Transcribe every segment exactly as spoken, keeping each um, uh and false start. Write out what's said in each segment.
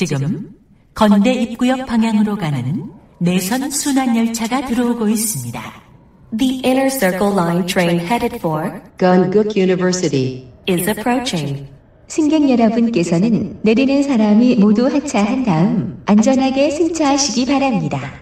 지금 건대 입구역 방향으로 가는 내선 순환열차가 들어오고 있습니다. The Inner Circle Line train headed for Konkuk University is approaching. 승객 여러분께서는 내리는 사람이 모두 하차한 다음 안전하게 승차하시기 바랍니다.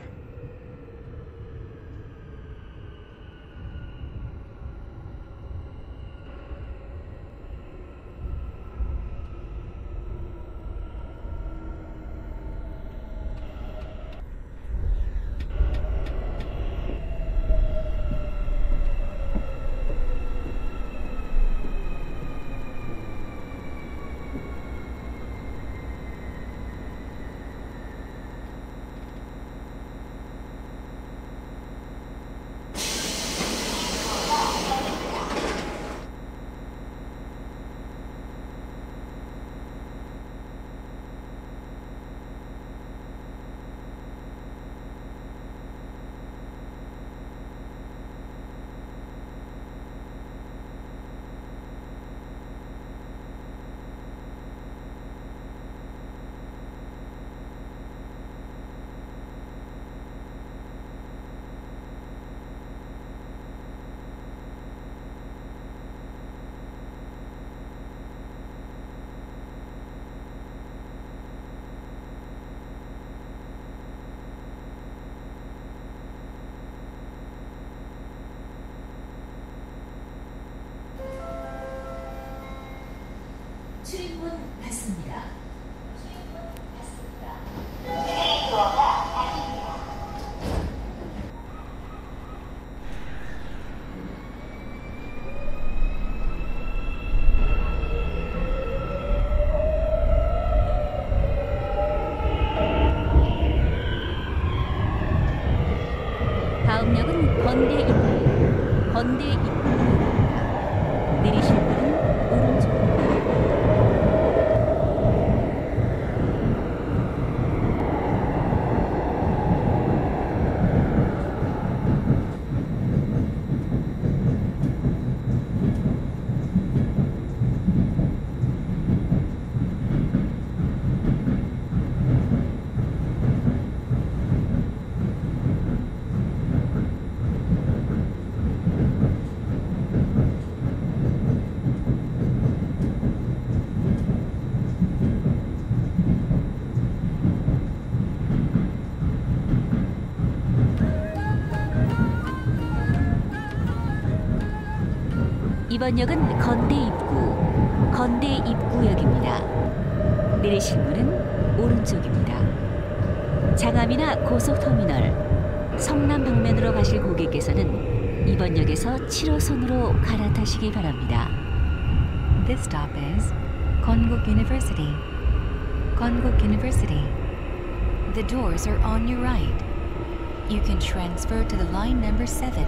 출입문 닫습니다. 출입문 닫습니다. 다음 역은 건대 입구, 건대 입구역입니다. 내리실 문은 오른쪽입니다. 이번 역은 건대 입구, 건대 입구역입니다. 내리실 문은 오른쪽입니다. 장암이나 고속터미널, 성남 방면으로 가실 고객께서는 이번 역에서 칠 호선으로 갈아타시기 바랍니다. This stop is Konkuk University. Konkuk University. The doors are on your right. You can transfer to the line number seven.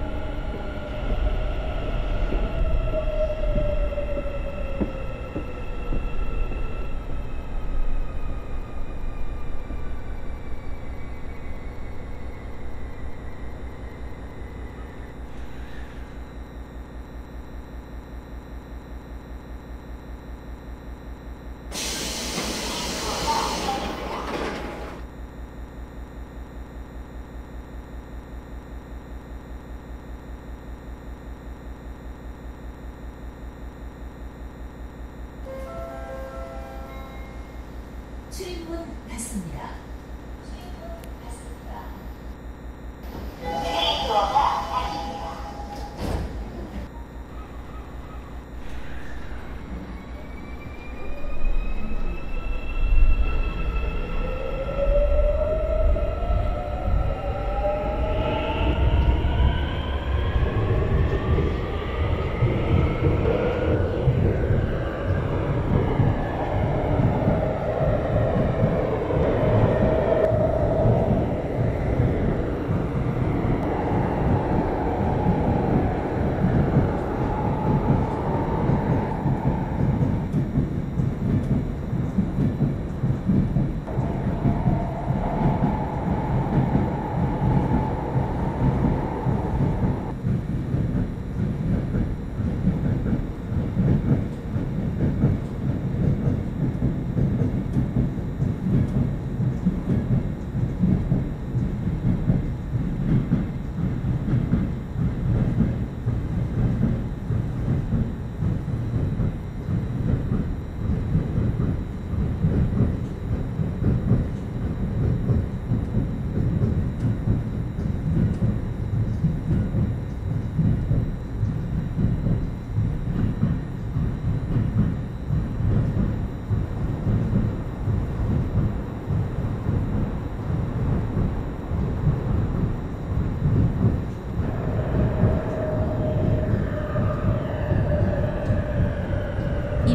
출입문 닫습니다. 출입문 닫습니다.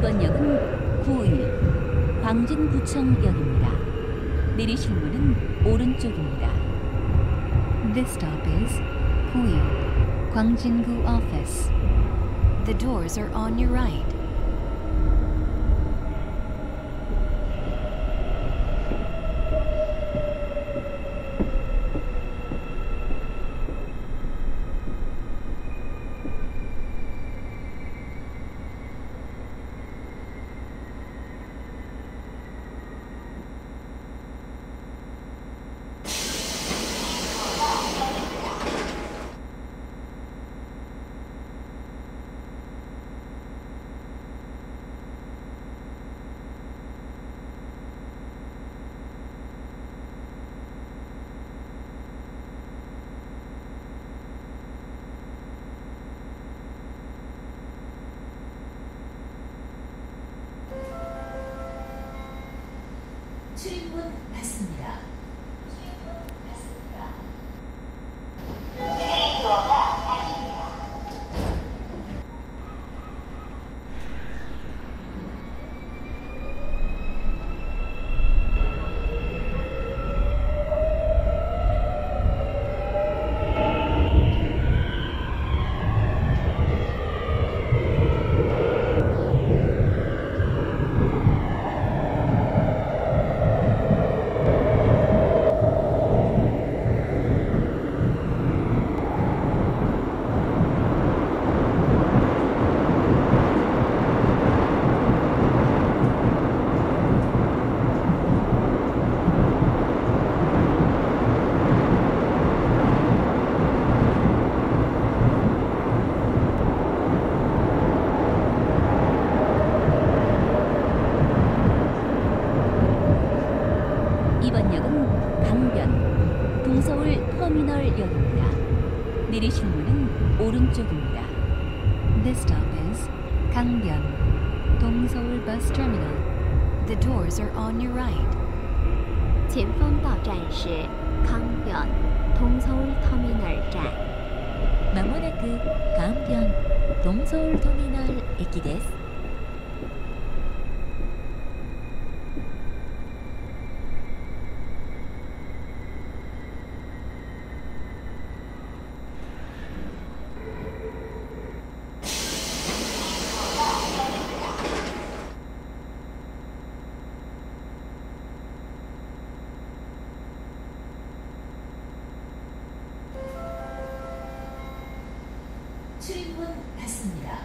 이번 역은 구이 광진구청역입니다. 내리실 문은 오른쪽입니다. This stop is Pui, Gwangjin-gu Office. The doors are on your right. 출입문 닫습니다. 이번 역은 강변 동서울 터미널역입니다. 내리실 문은 오른쪽입니다. This stop is Gangbyeon, Dongseoul Bus Terminal. The doors are on your right. 前方到站是康변 동서울 터미널站. 마모나쿠 강변 동서울 터미널駅です. 출입문 닫습니다.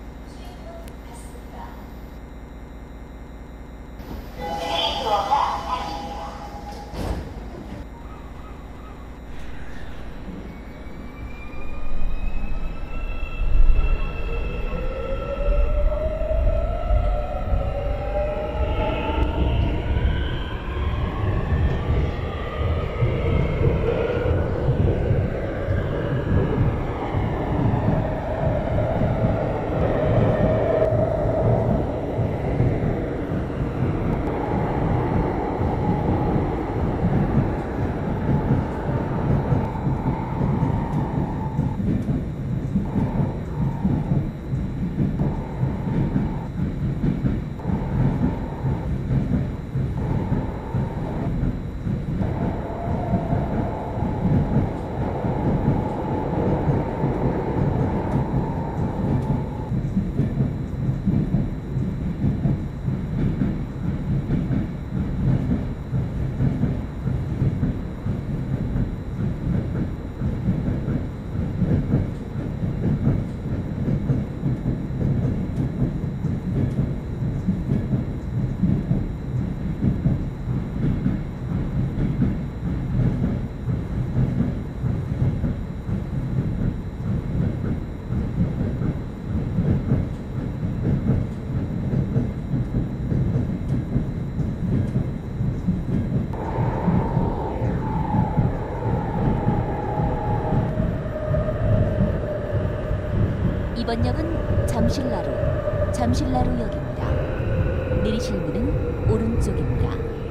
이번 역은 잠실나루, 잠실나루역입니다. 내리실 문은 오른쪽입니다.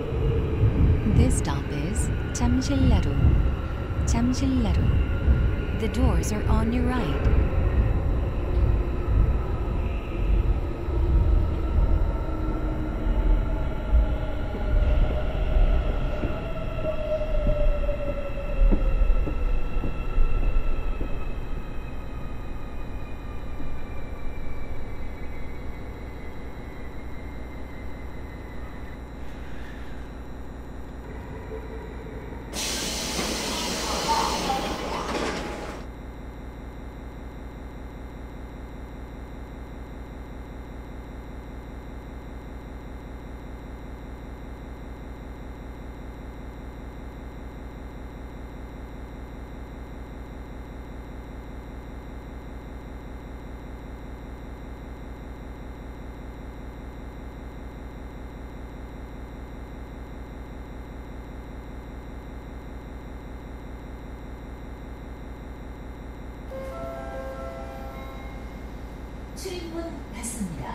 This stop is Jamsil-naru, Jamsil-naru. The doors are on your right. 출입문 닫습니다.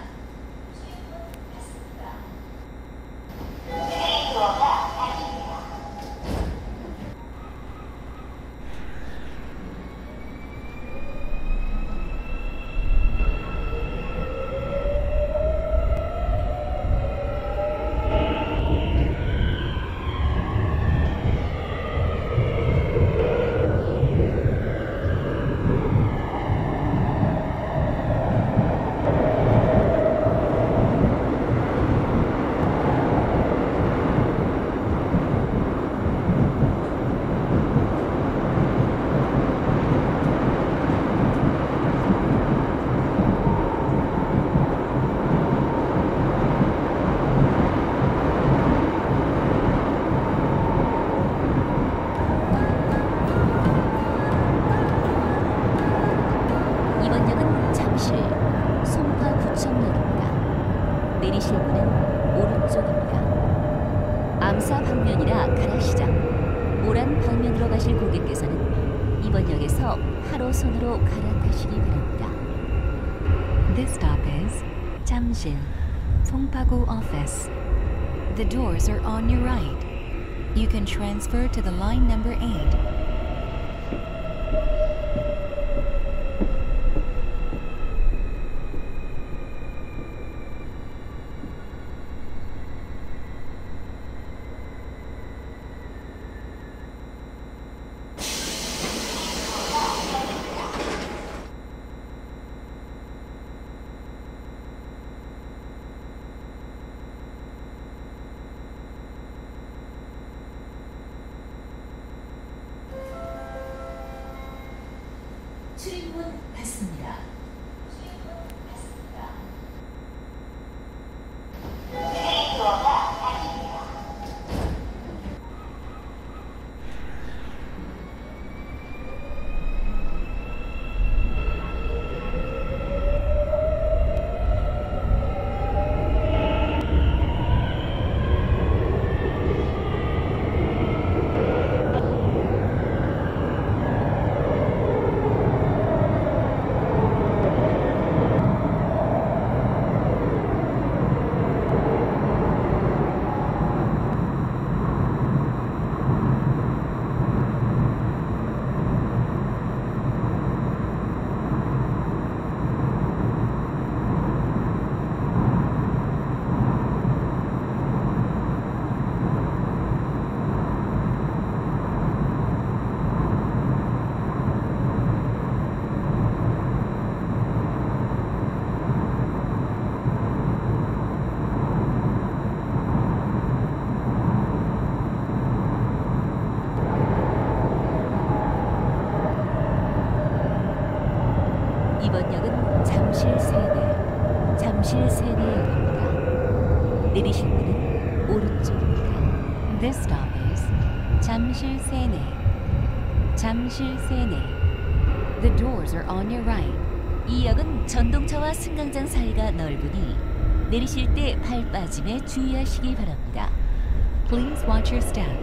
이번 역은 잠실 송파구청역입니다. 내리실 문은 오른쪽입니다. 암사 방면이라 가락시장, 모란 방면으로 가실 고객께서는 이번 역에서 하로선으로 갈아타시기 바랍니다. This stop is 잠실, 송파구 office. The doors are on your right. You can transfer to the line number eight. 출입문 닫습니다. 이번 역은 잠실 세내, 잠실 세내역입니다. 내리실 문은 오른쪽입니다. This stop is 잠실 세내, 잠실 세내. The doors are on your right. 이 역은 전동차와 승강장 사이가 넓으니 내리실 때 발 빠짐에 주의하시기 바랍니다. Please watch your step.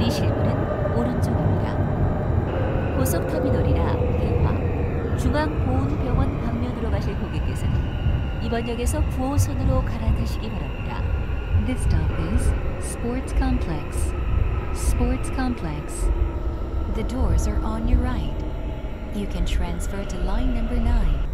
내리실 문은 오른쪽입니다. 고속터미널이나 대화, 중앙보훈병원 방면으로 가실 고객께서는 이번 역에서 구 호선으로 갈아타시기 바랍니다. This stop is Sports Complex. Sports Complex. The doors are on your right. You can transfer to line number nine.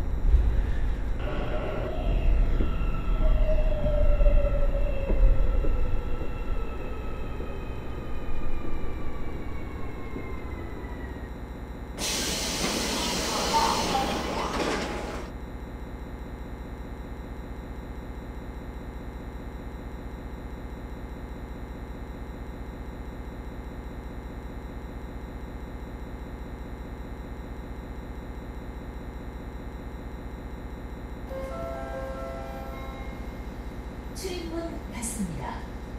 출입문 닫습니다.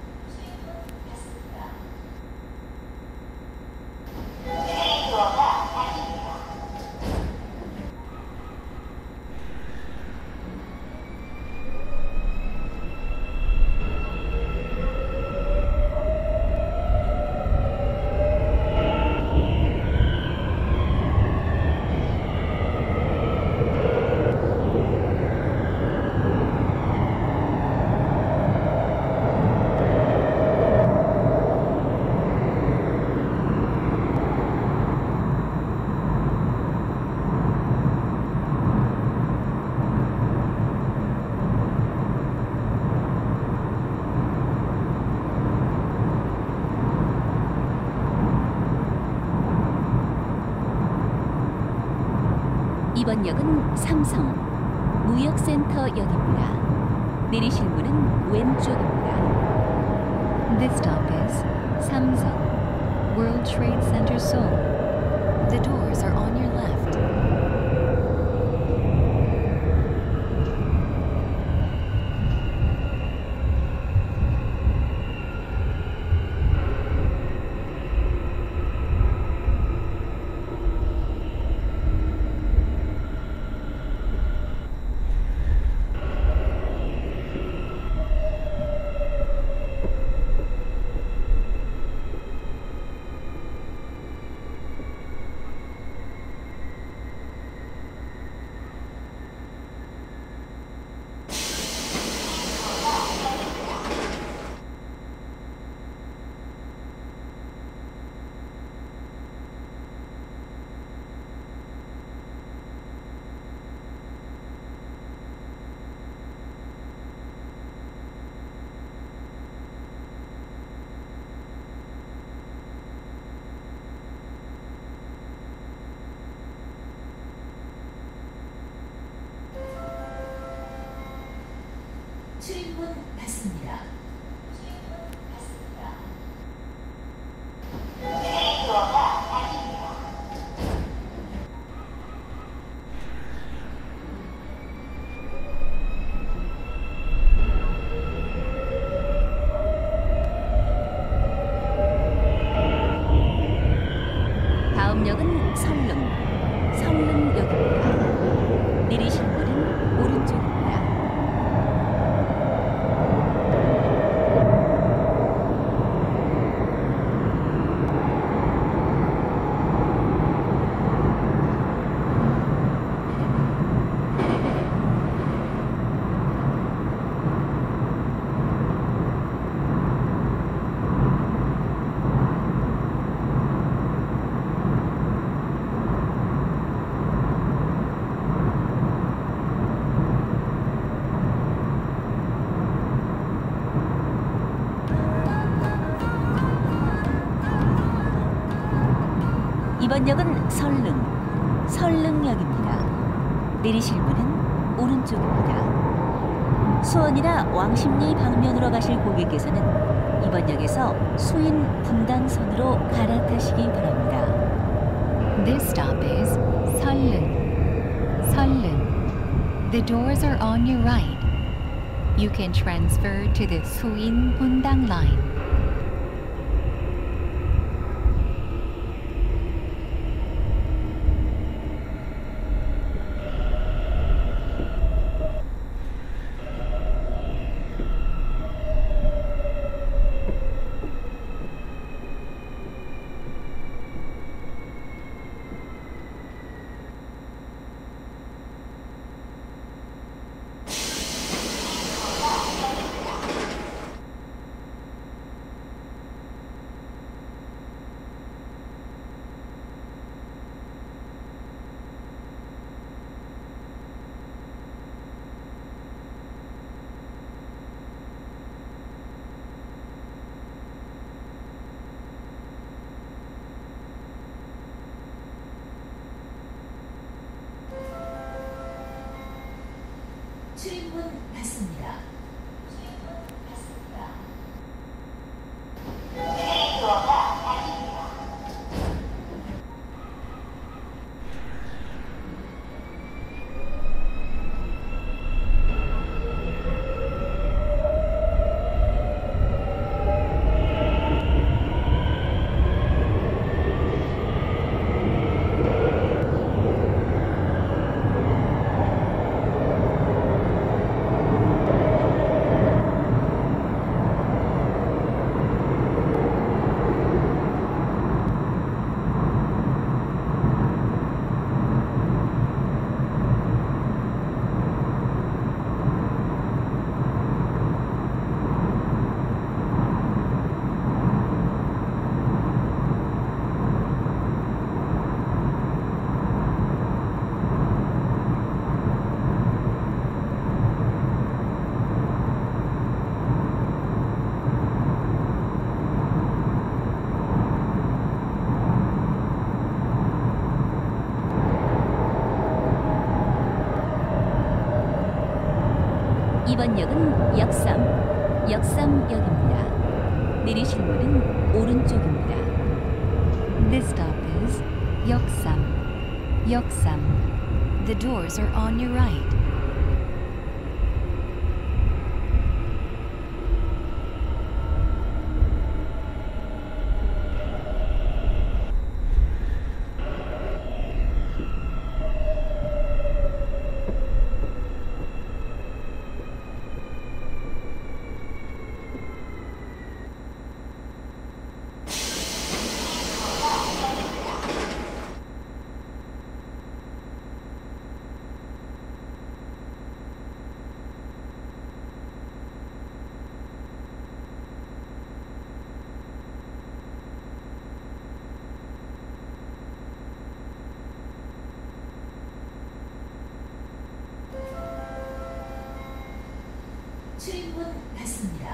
이번 역은 삼성 무역센터역입니다. 내리실 문은 왼쪽입니다. This stop is Samsung World Trade Center Seoul. The doors are on your left. 출입문 닫습니다. 다음 역은 설릉, 설릉역입니다. 내리실 문은 오른쪽입니다. 이번 역은 설릉, 설릉역입니다. 내리실 문은 오른쪽입니다. 수원이나 왕십리 방면으로 가실 고객께서는 이번 역에서 수인 분당선으로 갈아타시기 바랍니다. This stop is Seollung. Seollung. The doors are on your right. You can transfer to the Suin Bundang line. 출입문 닫습니다. 이번 역은 역삼, 역삼역입니다. 내리실 문은 오른쪽입니다. This stop is Yeoksam. Yeoksam. The doors are on your right. 출입문 닫습니다.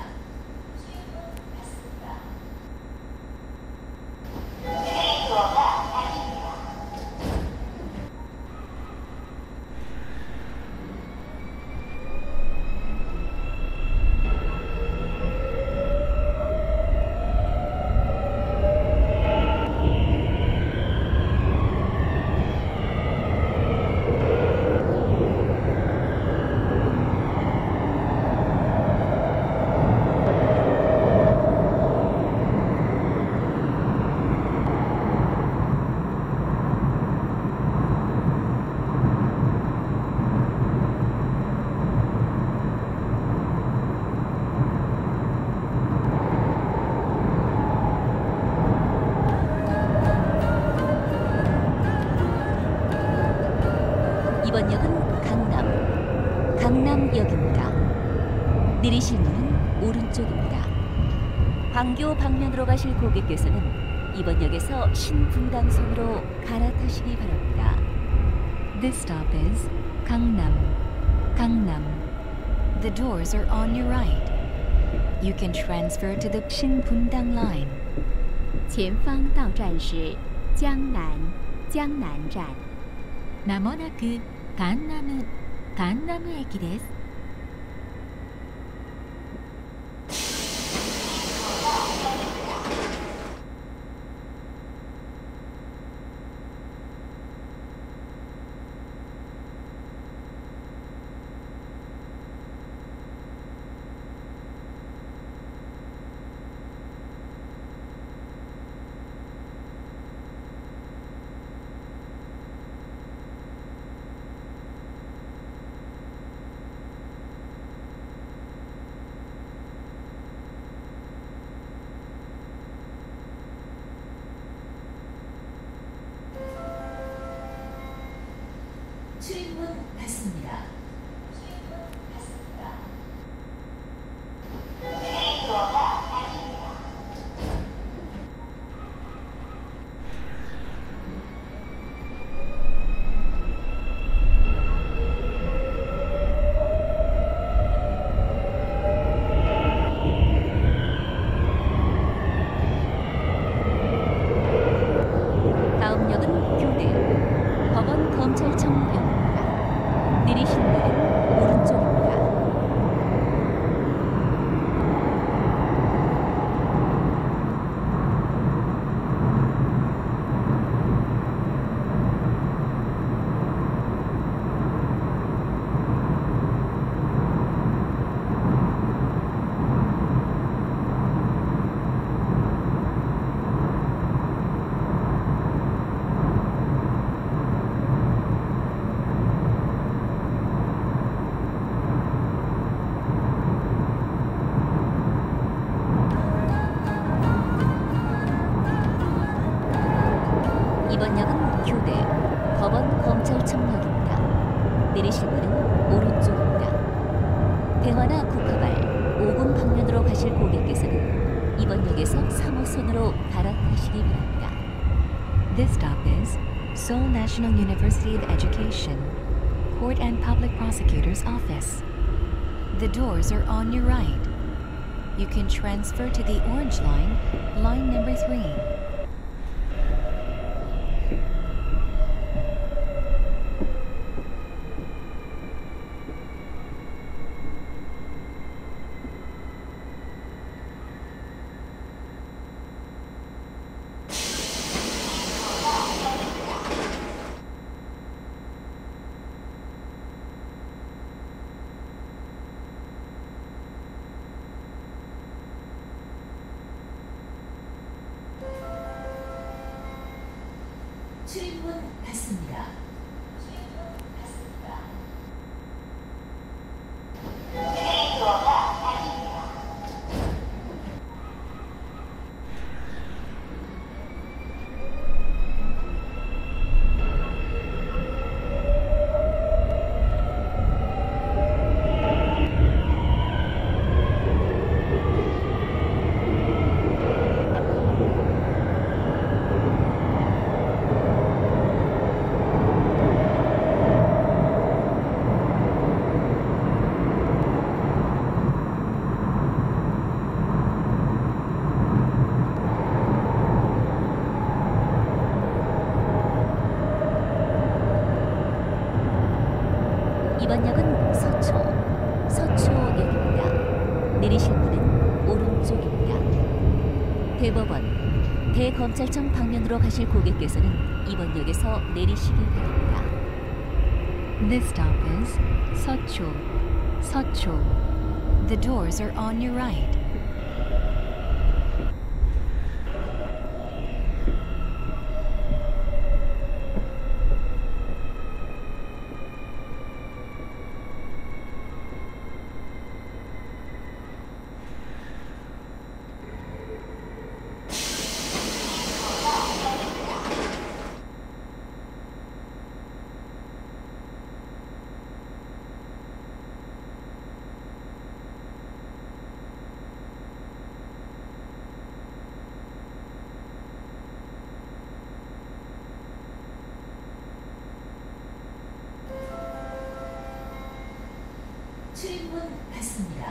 이번 역은 강남, 강남역입니다. 내리실 문은 오른쪽입니다. 광교 방면으로 가실 고객께서는 이번 역에서 신분당선으로 갈아타시기 바랍니다. This stop is Gangnam. Gangnam. The doors are on your right. You can transfer to the Shinbundang line. 前方到站是江南江南站。 まもなくガンナムガンナム駅です。 출입문 닫습니다. 다음 역은 교대, 법원 검찰청역입니다. 내리실 문은 내리실 문은 오른쪽입니다. 대화나 국화발 오 군 방면으로 가실 고객께서는 이번 역에서 삼 호선으로 갈아타시기 바랍니다. This stop is Seoul National University of Education, Court and Public Prosecutor's Office. The doors are on your right. You can transfer to the Orange Line, line number three. 출입문 닫습니다. 이번 역은 서초, 서초역입니다. 내리실 문은 오른쪽입니다. 대법원, 대검찰청 방면으로 가실 고객께서는 이번 역에서 내리시기 바랍니다. This stop is Seocho, Seocho. The doors are on your right. 출입문 닫습니다.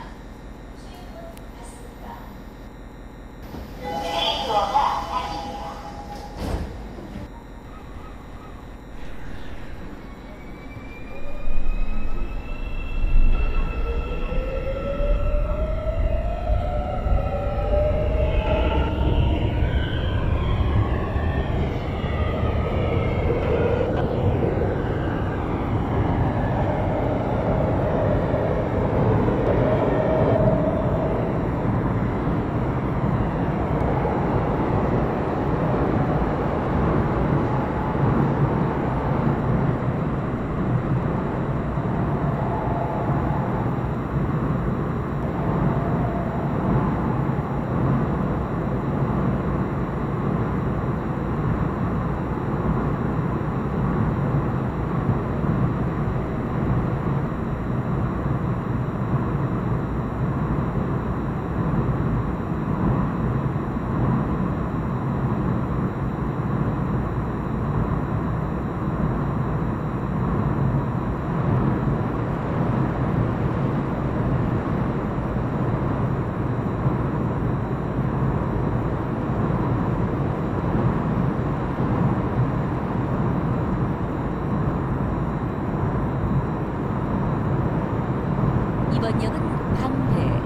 이번 역은 방배,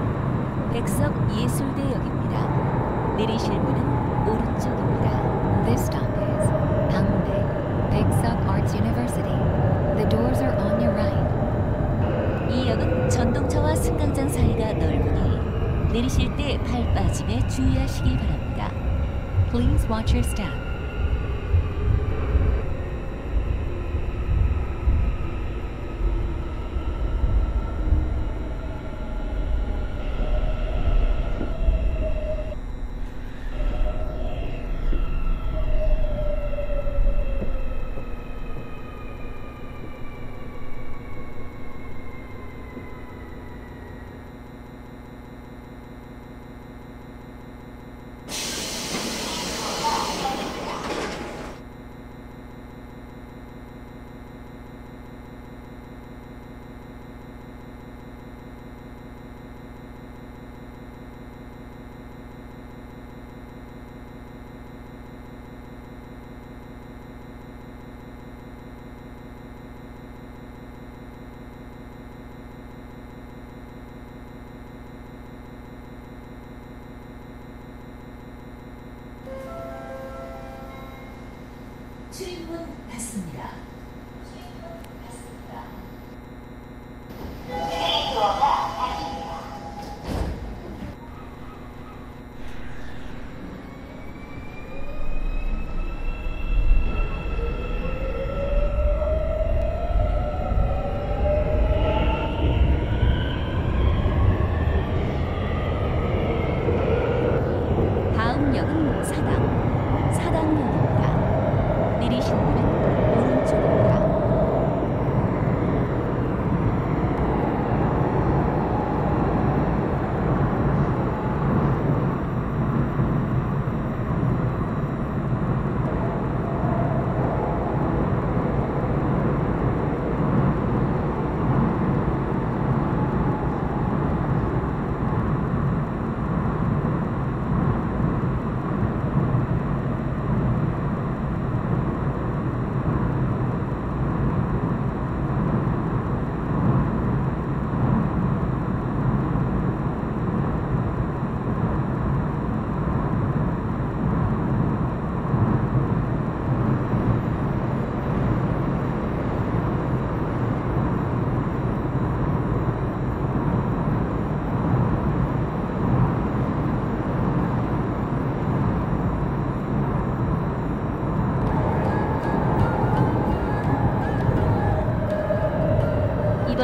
백석예술대역입니다. 내리실 문은 오른쪽입니다. This stop is Bangdae, Baeksuk Arts University. The doors are on your right. 이 역은 전동차와 승강장 사이가 넓으니 내리실 때 발 빠짐에 주의하시기 바랍니다. Please watch your step.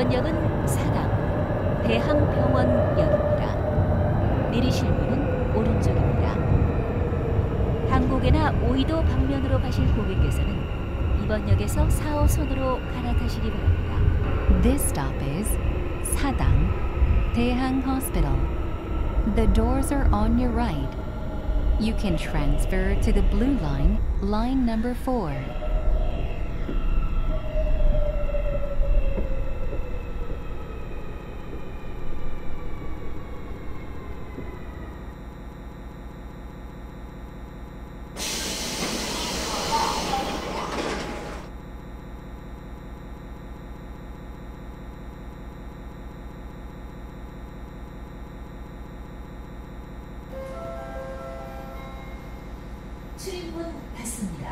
이번 역은 사당 대항병원역입니다. 내리실 문은 오른쪽입니다. 항곡에나 오이도 방면으로 가실 고객께서는 이번 역에서 사 호선으로 갈아타시기 바랍니다. This stop is Sadang Daehang Hospital. The doors are on your right. You can transfer to the blue line, line number four. 출입문 닫습니다.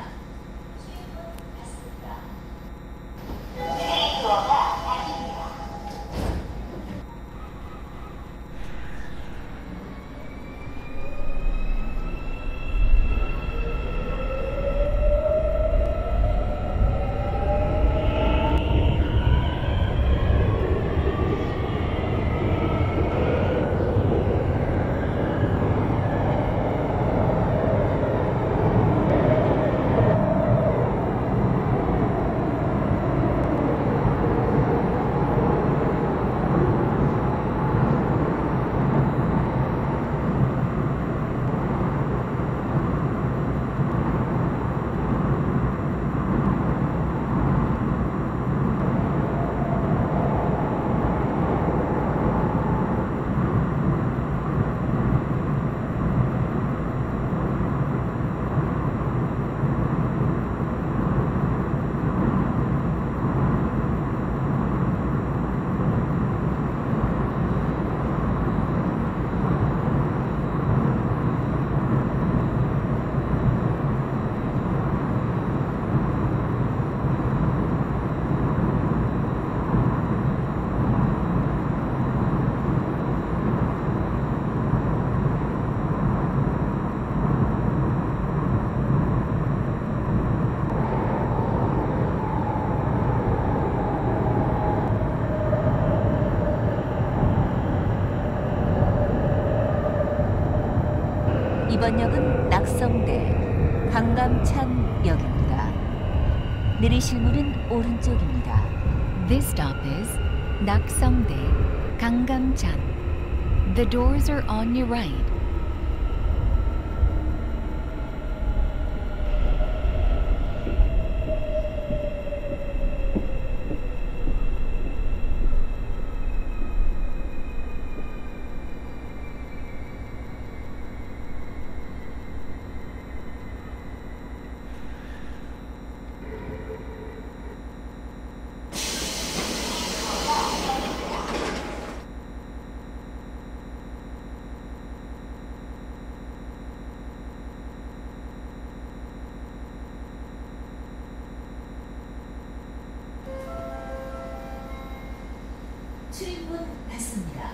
이번 역은 낙성대 강감찬역입니다. 내리실 문은 오른쪽입니다. This stop is Naksongdae, Gangnam-chan. The doors are on your right. 출입문 닫습니다.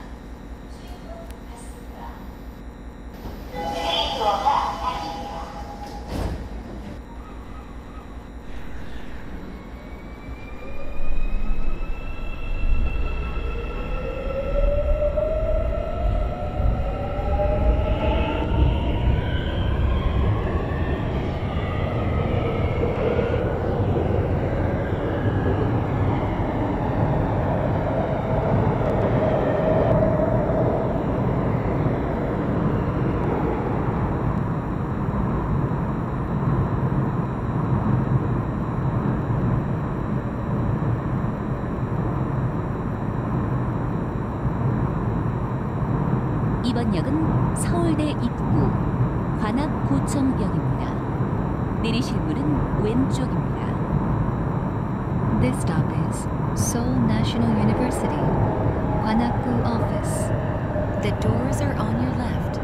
이번 역은 서울대 입구 관악구청역입니다. 내리실 문은 왼쪽입니다. This stop is Seoul National University, Hwanaku Office. The doors are on your left.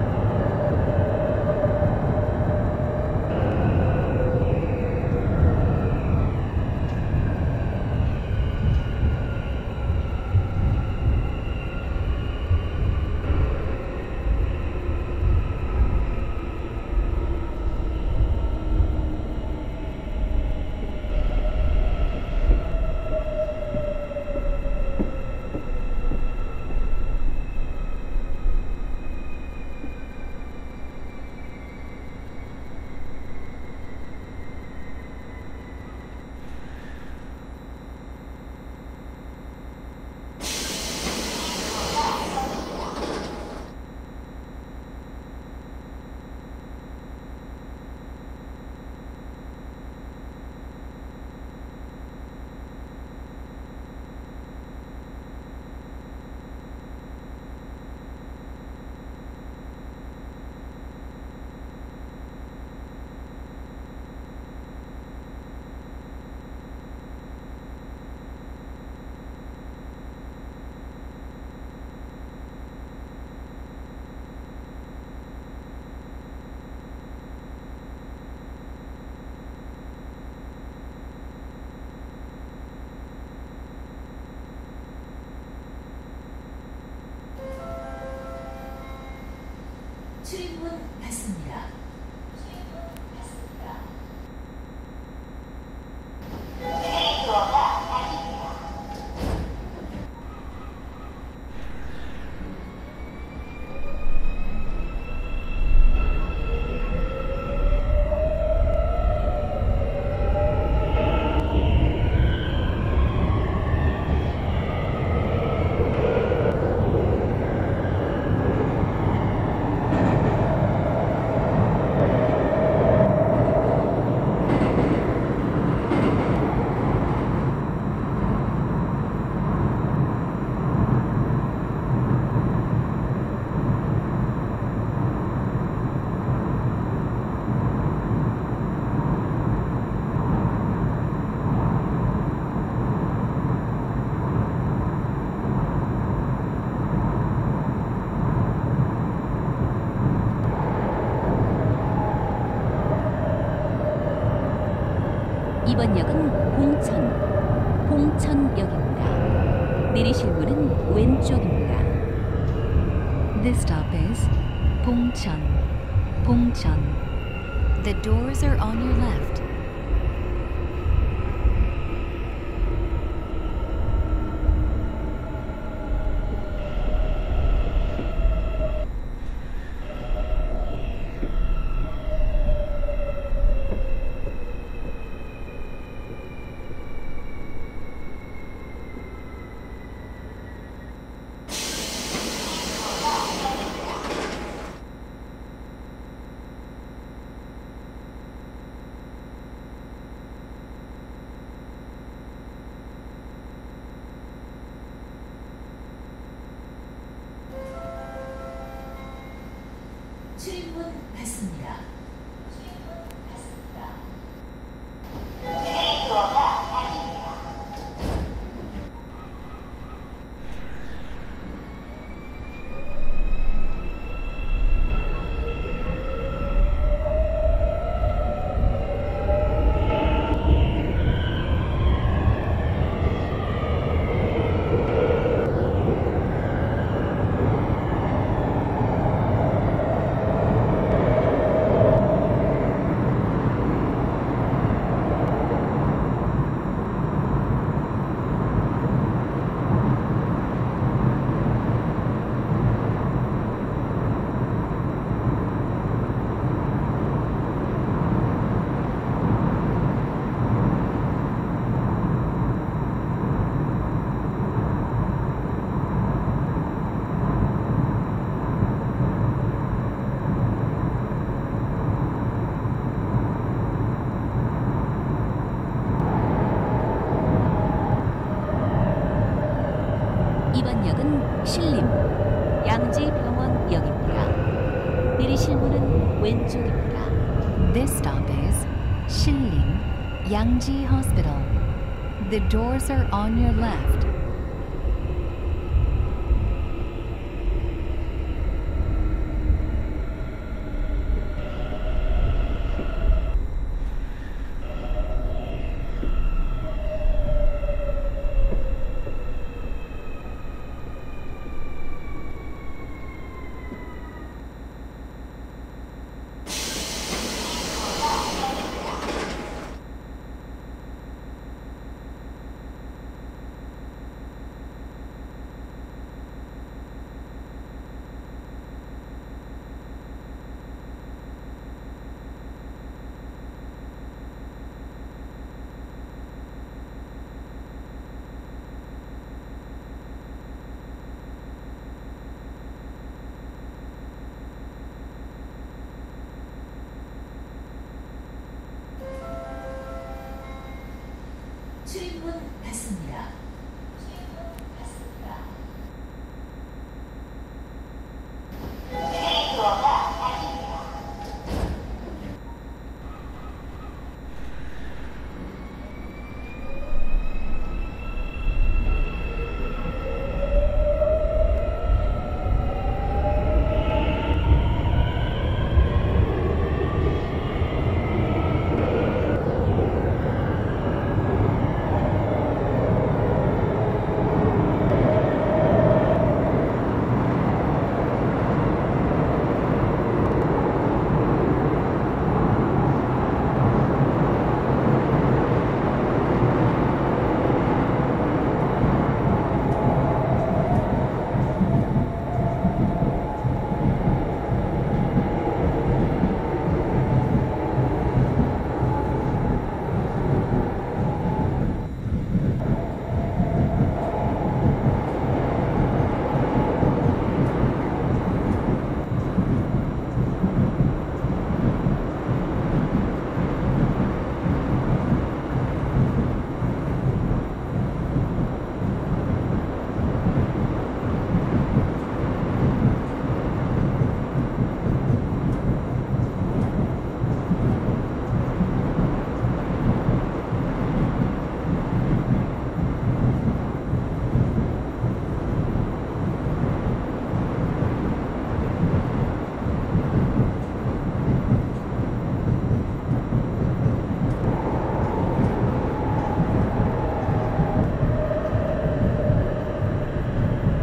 출입문 닫습니다. 이번 역은 봉천, 봉천역입니다. 내리실 문은 왼쪽입니다. This stop is Pongcheon, Pongcheon. The doors are on your left. 출입문 닫습니다. 이번 역은 신림, 양지병원역입니다. 내리실 문은 왼쪽입니다. This stop is Shinlim, Yangji Hospital. The doors are on your left. 출입문 닫습니다.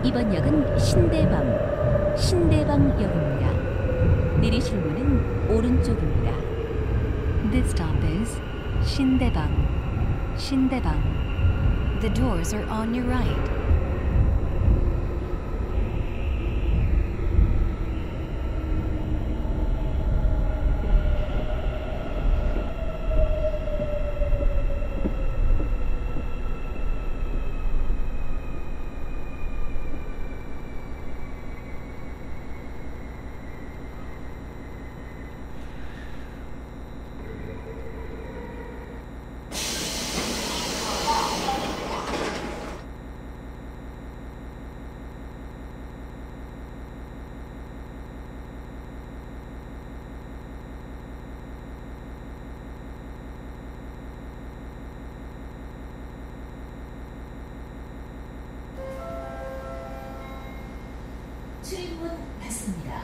이번 역은 신대방, 신대방역입니다. 내리실 문은 오른쪽입니다. This stop is Shindebang. Shindebang. The doors are on your right. 출입문 닫습니다.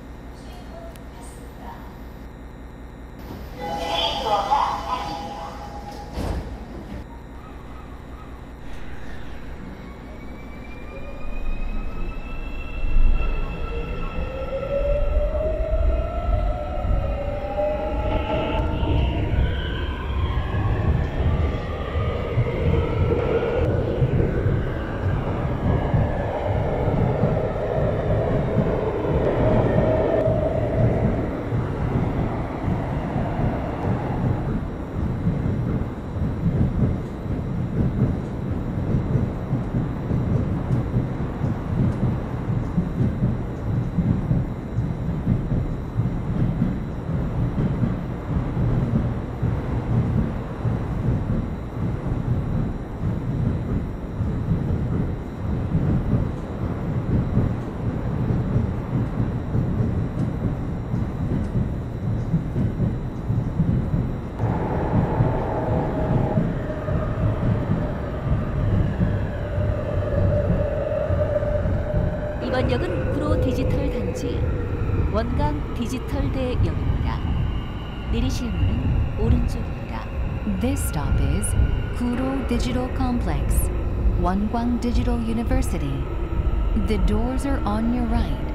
이번 역은 구로 디지털 단지 원광 디지털대역입니다. 내리실 문은 오른쪽입니다. This stop is Kuro Digital Complex, Wankwang Digital University. The doors are on your right.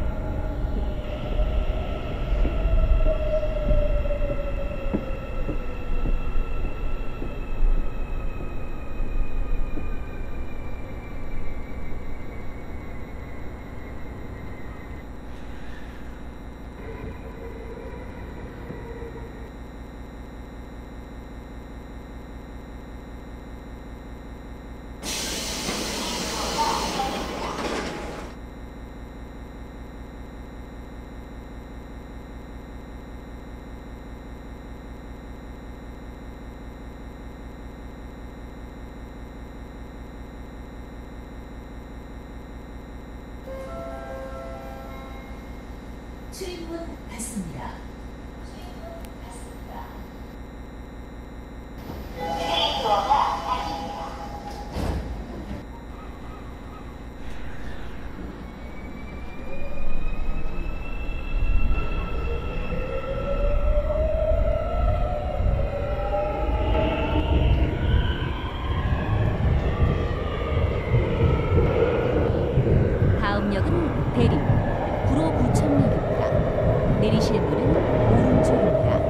출입문 닫습니다. 다음 역은 대림, 구로구청역입니다. 내리실 문은 오른쪽입니다.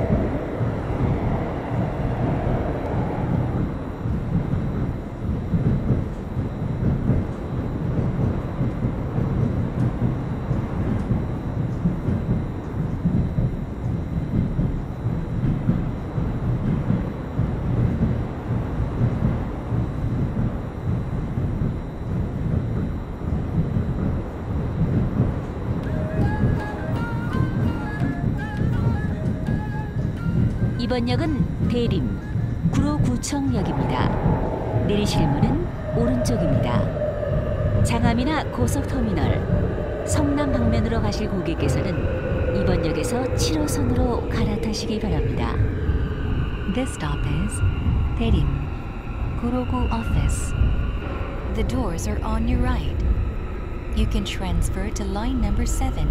이번 역은 대림, 구로구청역입니다. 내리실 문은 오른쪽입니다. 장암이나 고속터미널, 성남 방면으로 가실 고객께서는 이번 역에서 칠 호선으로 갈아타시기 바랍니다. This stop is Daerim, Kurogu Office. The doors are on your right. You can transfer to line number seven.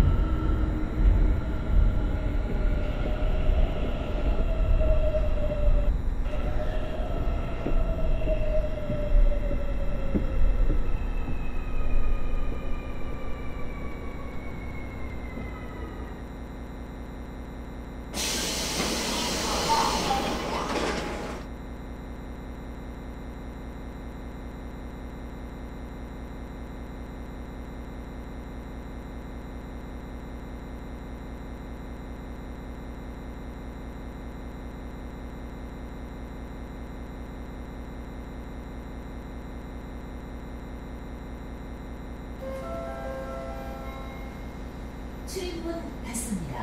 출입문 닫습니다.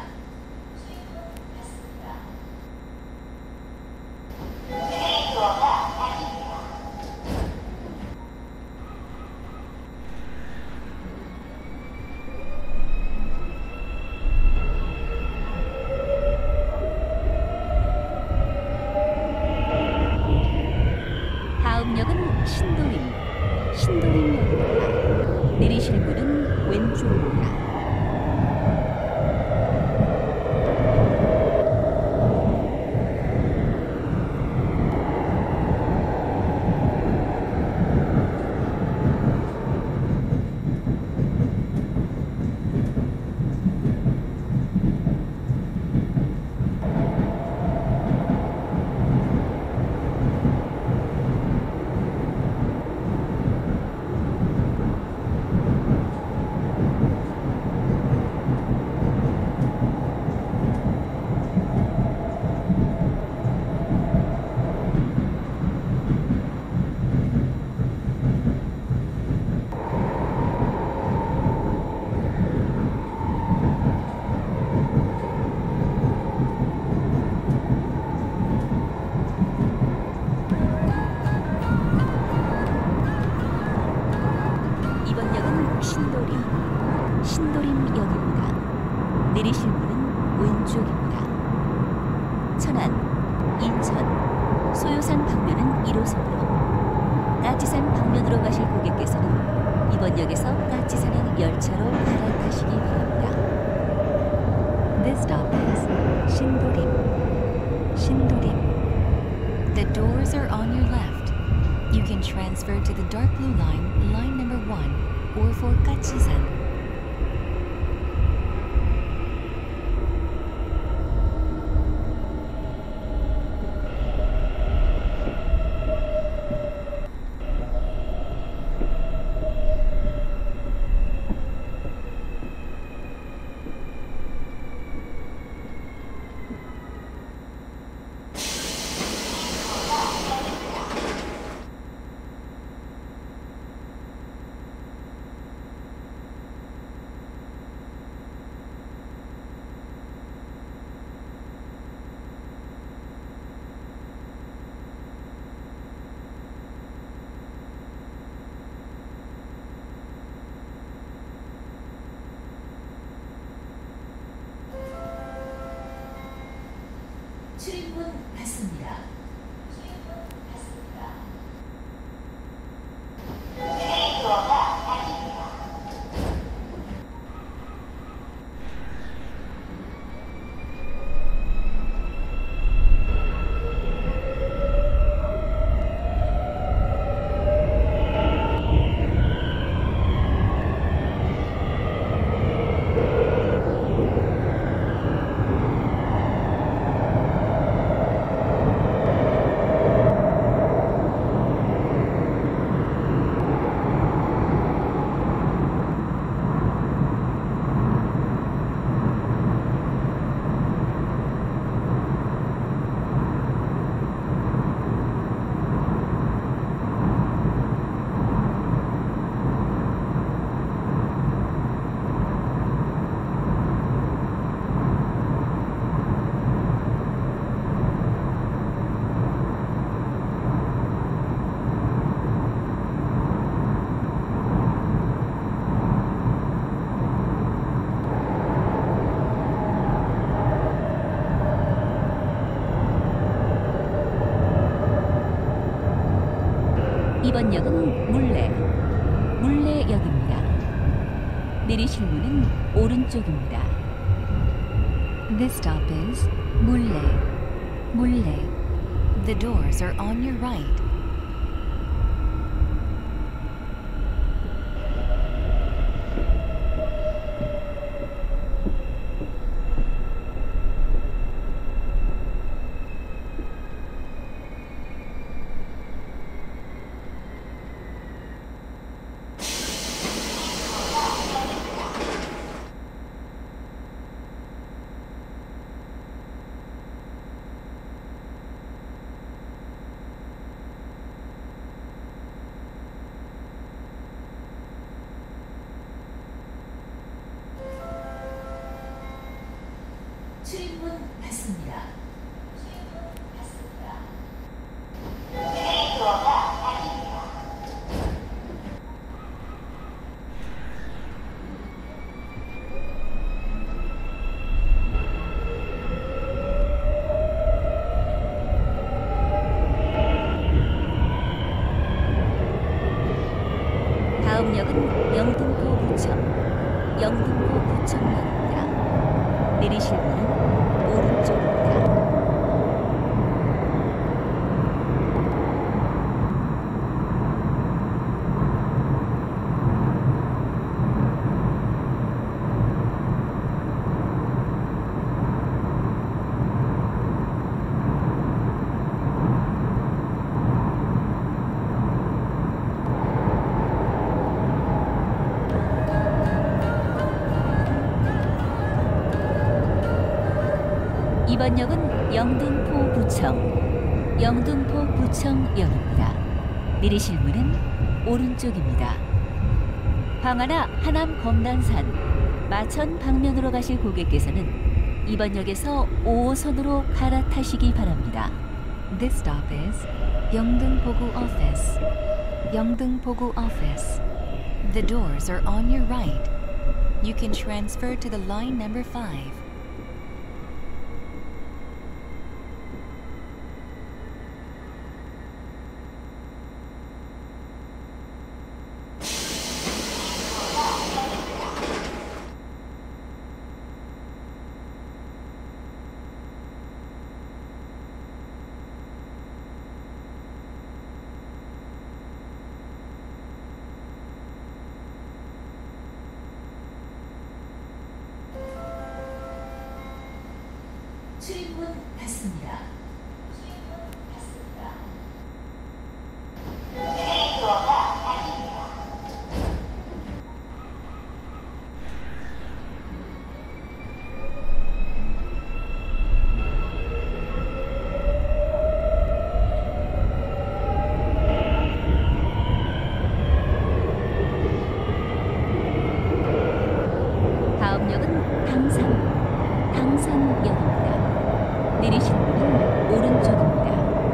다음 역은 신도림, 신도림역입니다. 내리실 문은 왼쪽입니다. 이번 역은 신도림, 신도림역입니다. 내리실 문은 왼쪽입니다. 천안, 인천, 소요산 방면은 일 호선으로, 까치산 방면으로 가실 고객께서는 이번 역에서 까치산행 열차로 갈아타시기 바랍니다. This stop is Shindorim. Shindorim. The doors are on your left. You can transfer to the dark blue line, line number one, or for Gachisan. 출입문 닫습니다. 이번 역은 물레, 물레역입니다. 내리실 문은 오른쪽입니다. This stop is Mulle. Mulle. The doors are on your right. 출입문 닫습니다. 다음 역은 영등포 구청, 영등포 구청역입니다. 내리실 문은 오른쪽입니다. 이번 역은 영등포 구청, 영등포 구청역입니다. 내리실 문은 오른쪽입니다. 광안하 하남 검단산, 마천 방면으로 가실 고객께서는 이번 역에서 오 호선으로 갈아타시기 바랍니다. This stop is Yeongdeungpogu Office. Yeongdeungpogu Office. The doors are on your right. You can transfer to the line number five. 출입문 닫습니다. 다음 역은 당산, 당산역입니다. 내리실 문은 오른쪽입니다.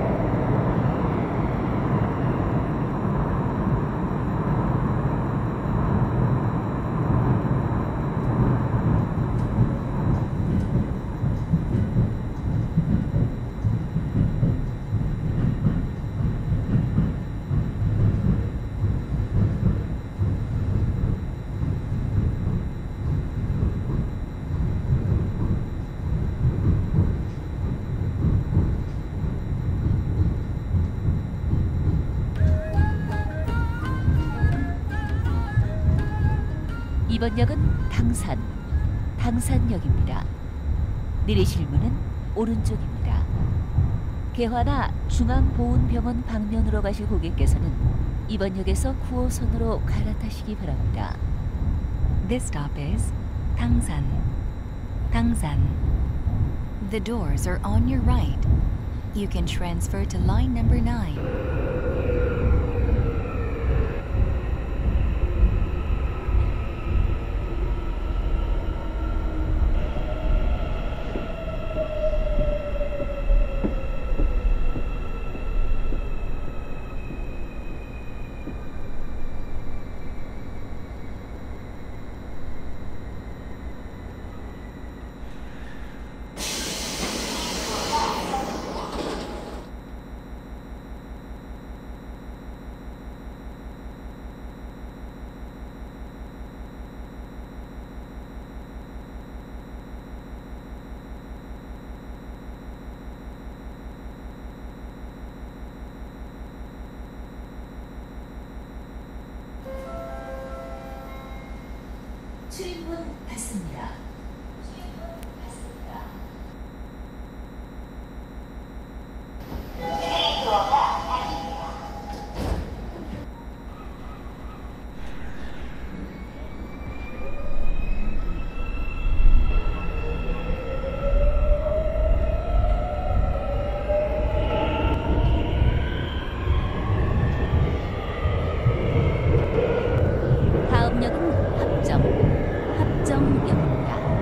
이번 역은 당산, 당산역입니다. 내리실 문은 오른쪽입니다. 개화나 중앙보훈병원 방면으로 가실 고객께서는 이번 역에서 구 호선으로 갈아타시기 바랍니다. This stop is Tangsan. Tangsan. The doors are on your right. You can transfer to line number nine. 출입문 닫습니다. 다음 역은 합정, 합정역입니다.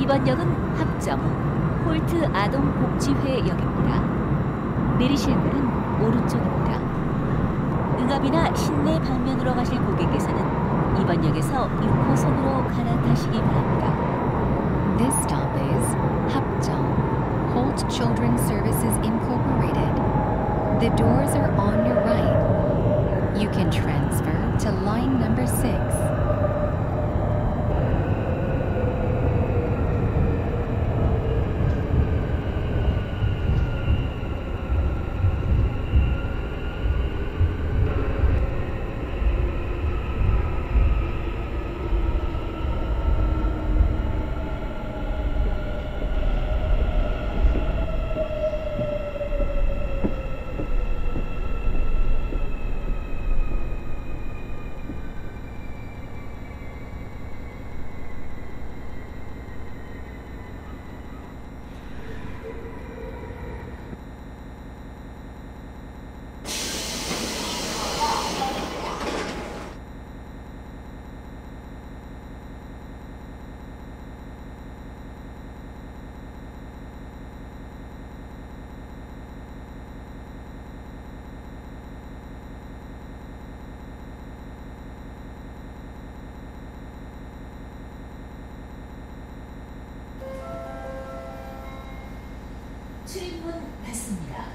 이번 역은 합정 홀트 아동복지회역입니다. 내리실 문은 오른쪽입니다. 응합이나 신내 방면으로 가실 고객께서는 이번 역에서 육 호선으로 갈아타시기 바랍니다. This stop is Hapjeong, Holt Children's Services Incorporated. The doors are on your right. You can transfer to line number six. 출입문 닫습니다.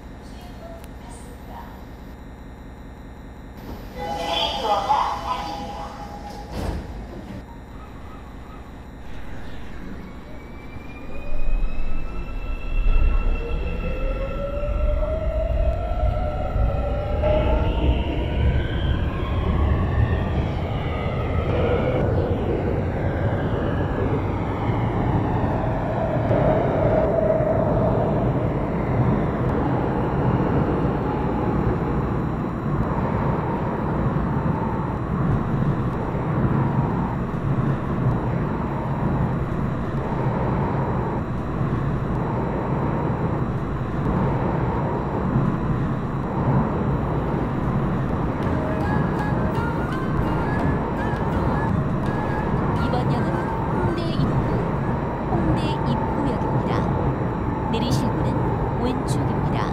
이번 역은 홍대 입구, 홍대 입구역입니다. 내리실 문은 왼쪽입니다.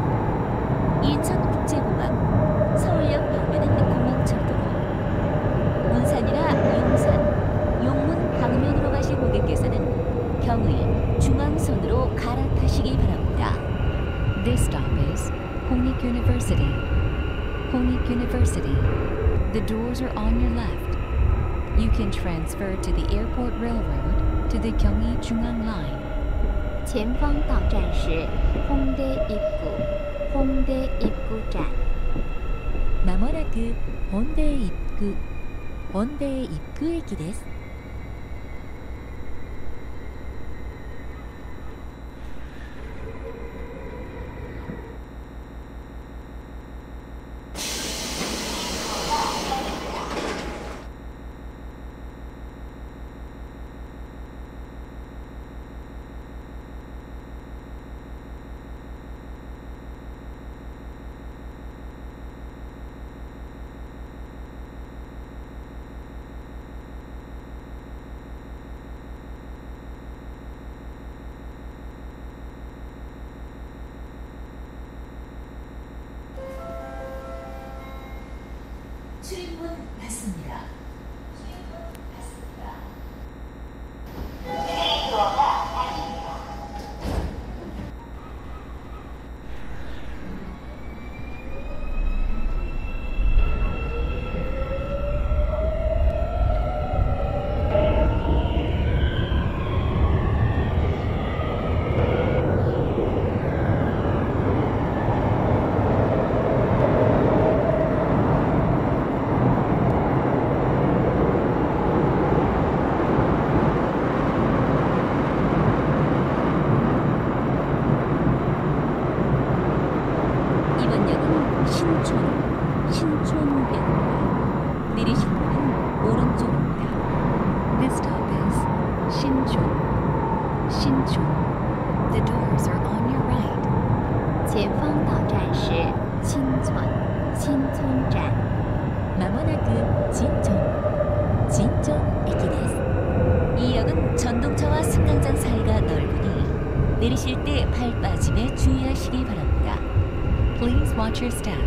인천국제공항, 서울역 방면은 공항철도로, 문산이나 용산, 용문 방면으로 가실 고객께서는 경의, 중앙선으로 갈아타시기 바랍니다. This stop is Konik University. Konik University. The doors are on your left. You can transfer to the Airport Railroad to the Gyeonggi Jungang Line. 前方到站是 홍대 입구, 홍대 입구站. 마모나크 홍대 입구, 홍대 입구駅です. 출입문 닫습니다. 이번 역은 신촌, 신촌역입니다. 내리실 문은 오른쪽입니다. This stop is Shinchon. Shinchon. The doors are on your right. 前方到站是青村，青村站. 마모나크 진천, 진천駅です. 이 역은 전동차와 승강장 내리실 때 발 빠짐에 주의하시기 바랍니다. Please watch your step.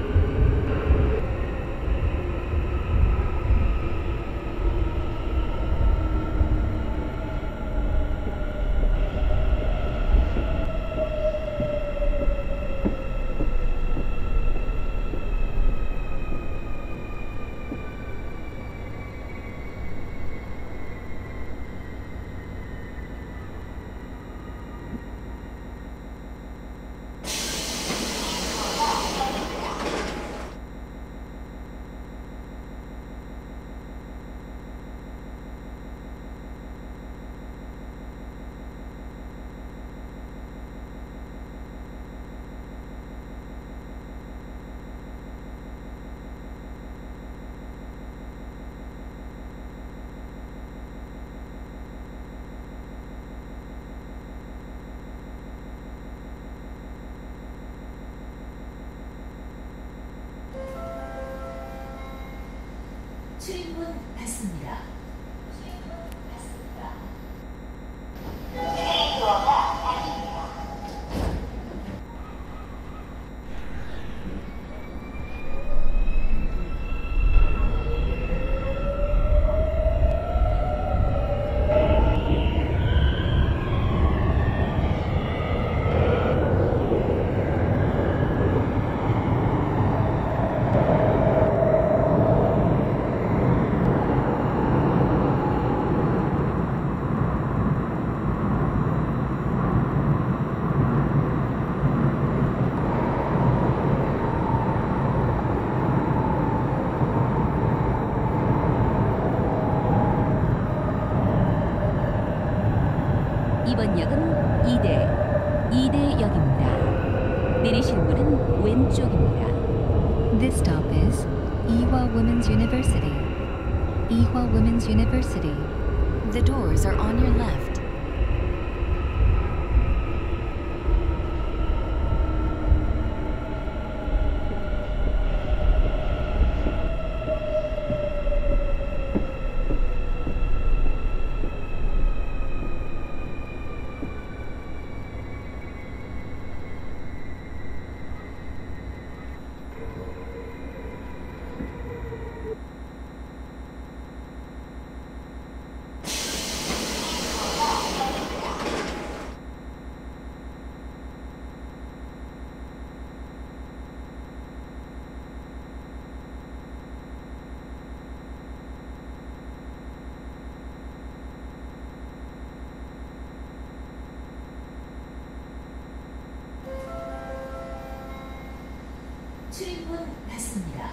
출입문 닫습니다. 이번 역은 이대, 이대역입니다. 내리실 문은 왼쪽입니다. This stop is Ewha Women's University. Ewha Women's University. The doors are on your left. 출입문 닫습니다.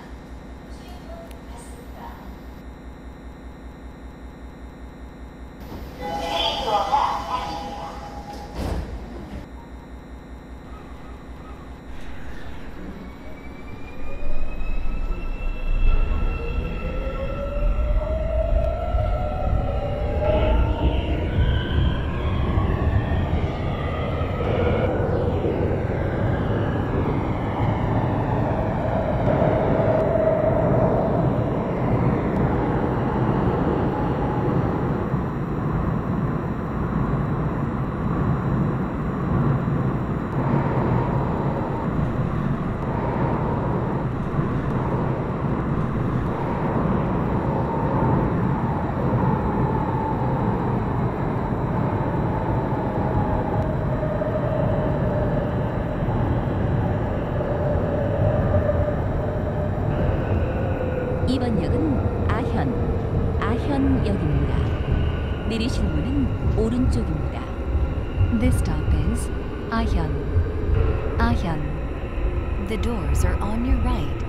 이번 역은 아현, 아현역입니다. 내리실 문은 오른쪽입니다. This stop is Ahyeon. Ahyeon. The doors are on your right.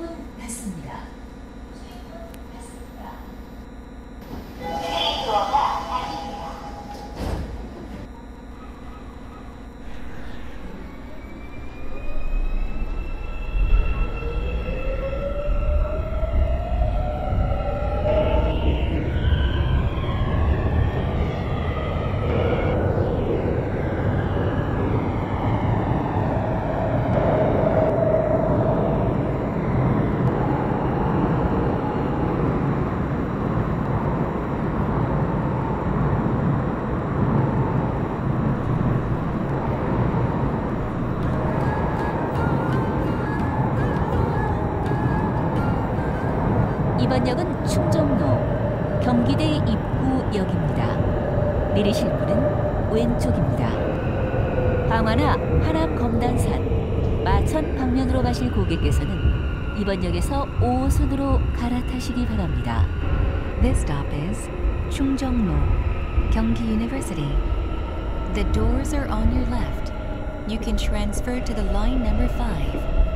출입문 닫습니다. 이번 역은 충정로 경기대 입구역입니다. 내리실 문은 왼쪽입니다. 광화나 하남 검단산, 마천 방면으로 가실 고객께서는 이번 역에서 오 호선으로 갈아타시기 바랍니다. This stop is 충정로, Gyeonggi University. The doors are on your left. You can transfer to the line number five.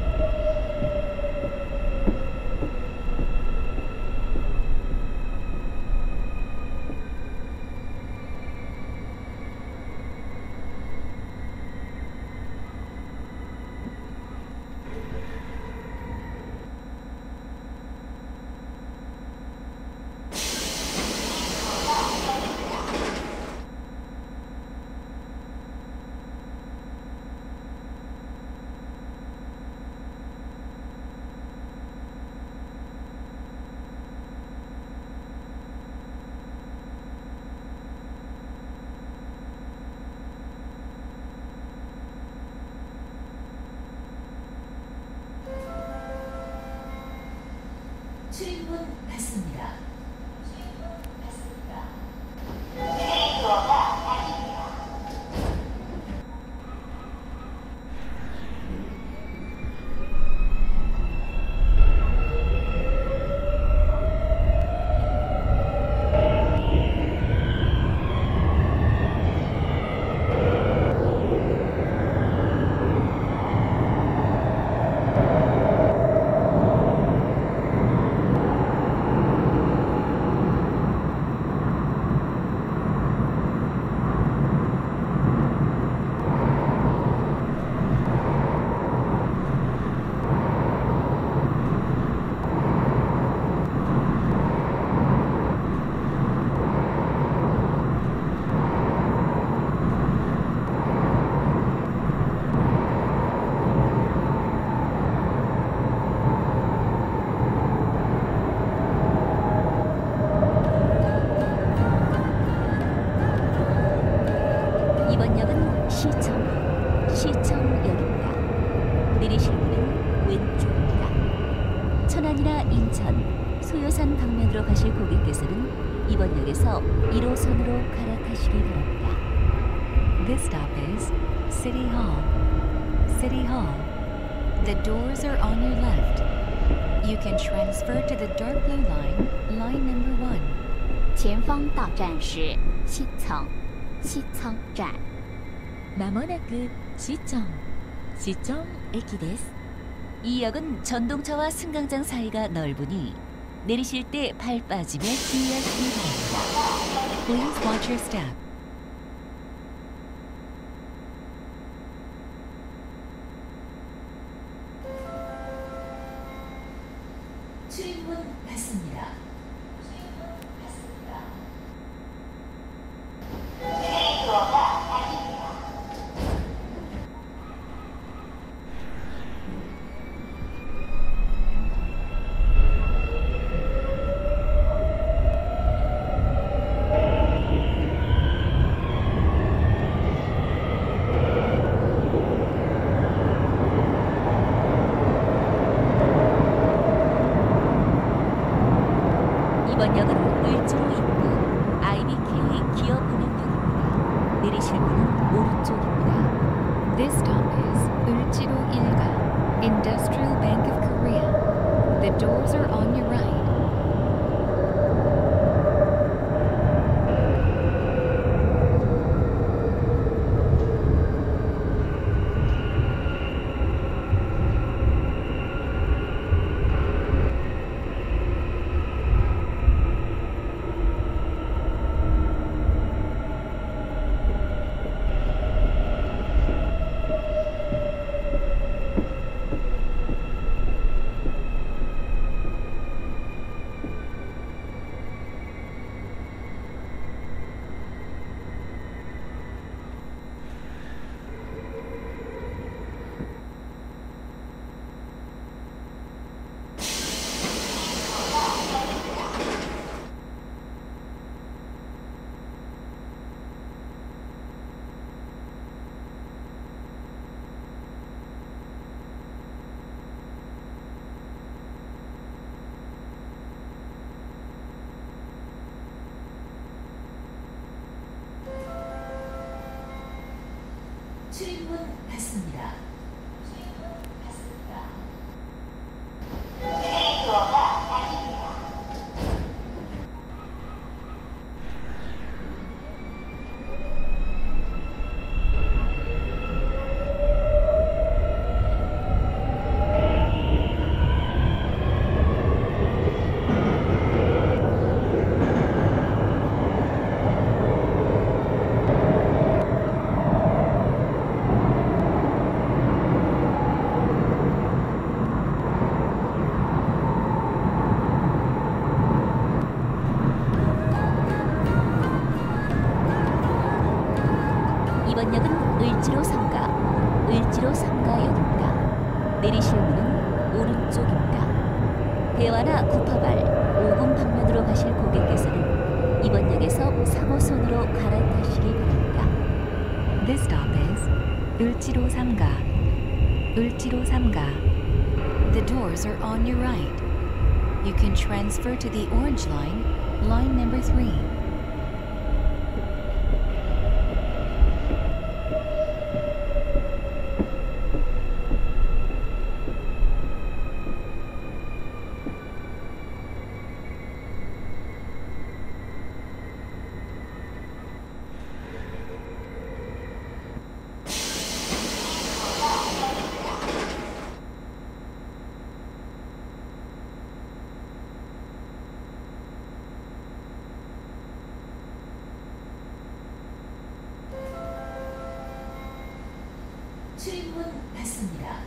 출입문 닫습니다. 이번 역은 시청, 시청역입니다. 내리실 문은 왼쪽입니다. 천안이나 인천, 소요산 방면으로 가실 고객께서는 이번 역에서 일 호선으로 갈아타시기 바랍니다. This stop is City Hall. City Hall. The doors are on your left. You can transfer to the dark blue line, line number one. 前方到站是西仓，西仓站。 まもなく시청, 시청駅です. 이 역은 전동차와 승강장 사이가 넓으니 내리실 때 발 빠짐에 주의하시기 바랍니다. Please watch your step. 출입문 닫습니다. 이번 역은 을지로 입구 아이비케이 기업 운영역입니다. 내리실 문은 오른쪽입니다. This stop is Uljido Ilga, Industrial Bank of Korea. The doors are on your right. 출입문 닫습니다. 이번 역은 을지로 삼가, 을지로 삼가역입니다. 내리실 문은 오른쪽입니다. 대화나 구파발, 오금 방면으로 가실 고객께서는 이번 역에서 삼 호선으로 갈아타시기 바랍니다. This stop is 을지로 삼가. 을지로 삼가. The doors are on your right. You can transfer to the orange line, line number three. 출입문 닫습니다.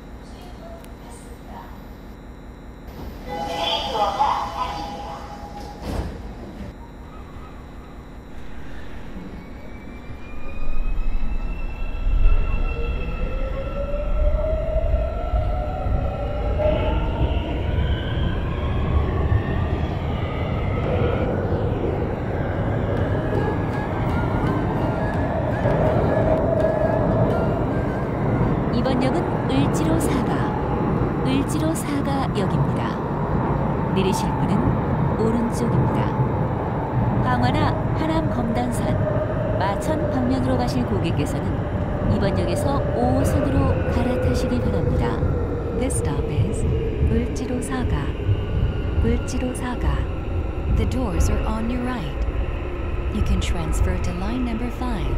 이번 역은 을지로 사가, 을지로 사가역입니다. 내리실 문은 오른쪽입니다. 방화나 하남 검단산, 마천 방면으로 가실 고객께서는 이번 역에서 오 호선으로 갈아타시기 바랍니다. This stop is 을지로 사가. 을지로 사가. The doors are on your right. You can transfer to line number five.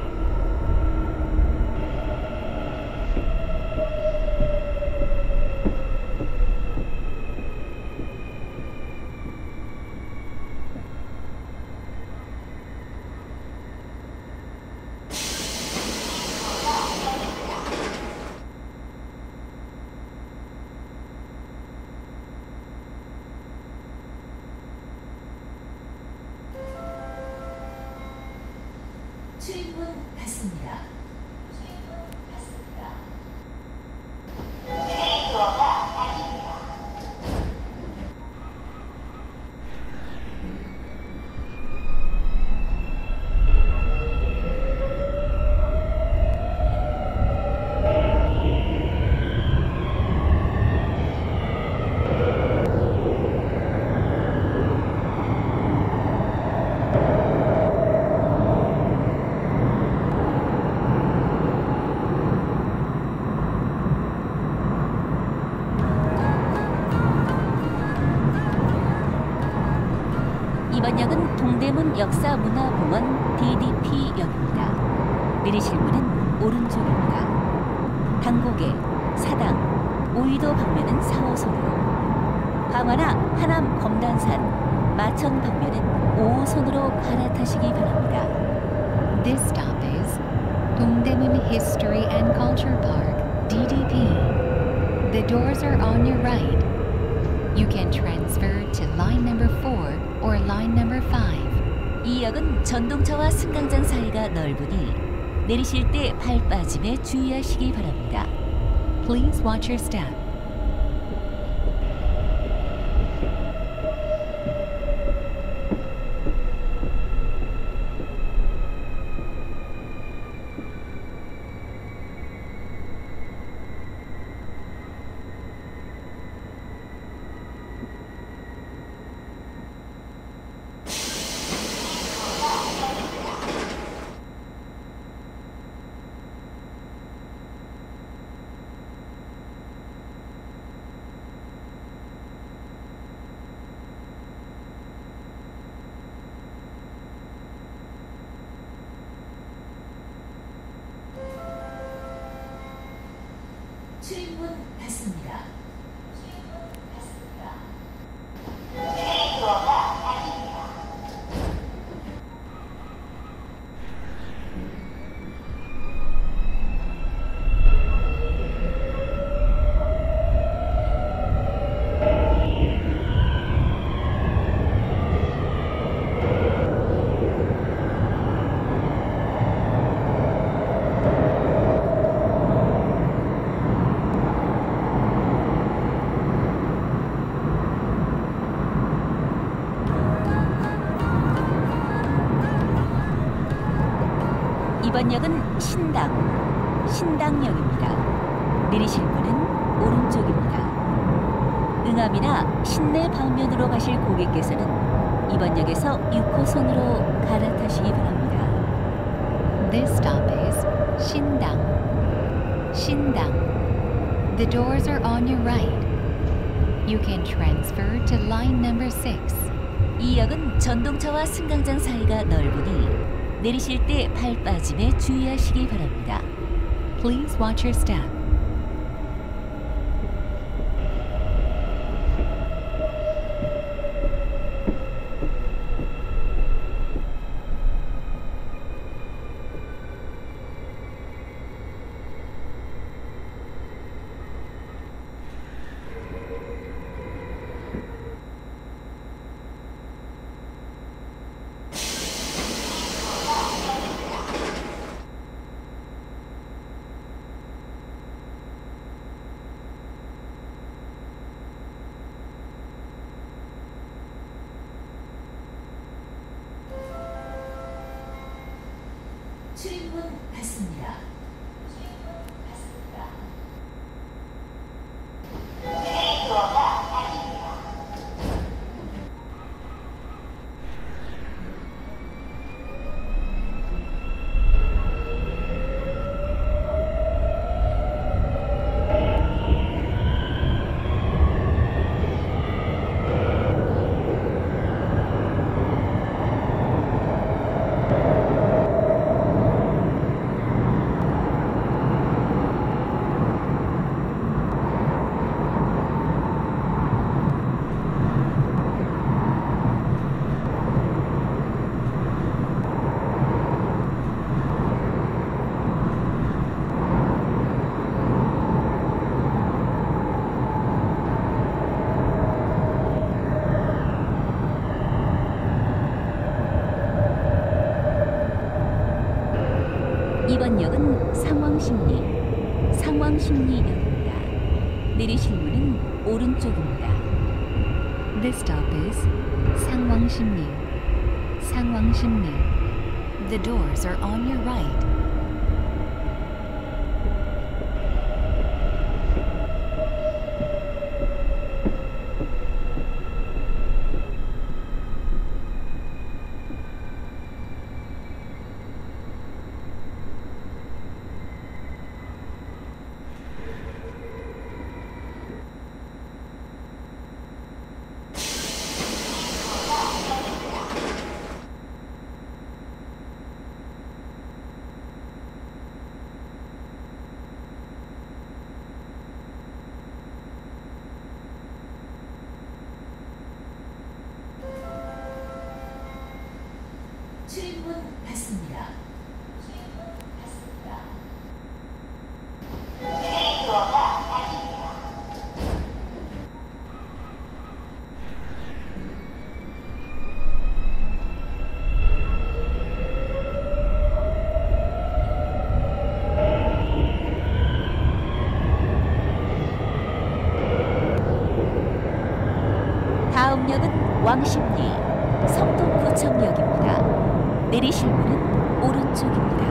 출입문 닫습니다. 이번 역은 동대문 역사문화공원 디디피역입니다. 내리실 문은 오른쪽입니다. 당고개, 사당, 오이도 방면은 사 호선으로, 방화나 하남 검단산, 마천 방면은 오 호선으로 갈아타시기 바랍니다. This stop is 동대문 History and Culture Park, D D P. The doors are on your right. You can transfer to line number four or line number five. 이 역은 전동차와 승강장 사이가 넓으니 내리실 때 발 빠짐에 주의하시기 바랍니다. Please watch your step. 출입문 닫습니다. 이번 역은 신당, 신당역입니다. 내리실 문은 오른쪽입니다. 응암이나 신내 방면으로 가실 고객께서는 이번 역에서 육 호선으로 갈아타시기 바랍니다. This stop is Shindang. Shindang. The doors are on your right. You can transfer to line number six. 이 역은 전동차와 승강장 사이가 넓으니 내리실 때 발 빠짐에 주의하시기 바랍니다. Please watch your step. 출입문 닫습니다. 이번 역은 상왕십리, 상왕십리역입니다. 내리실 문은 오른쪽입니다. This stop is Sangwangsimni. Sangwangsimni. The doors are on your right. 출입문 닫습니다. 다음 역은 왕십리, 성동구청역입니다. 내리실 문은 오른쪽입니다.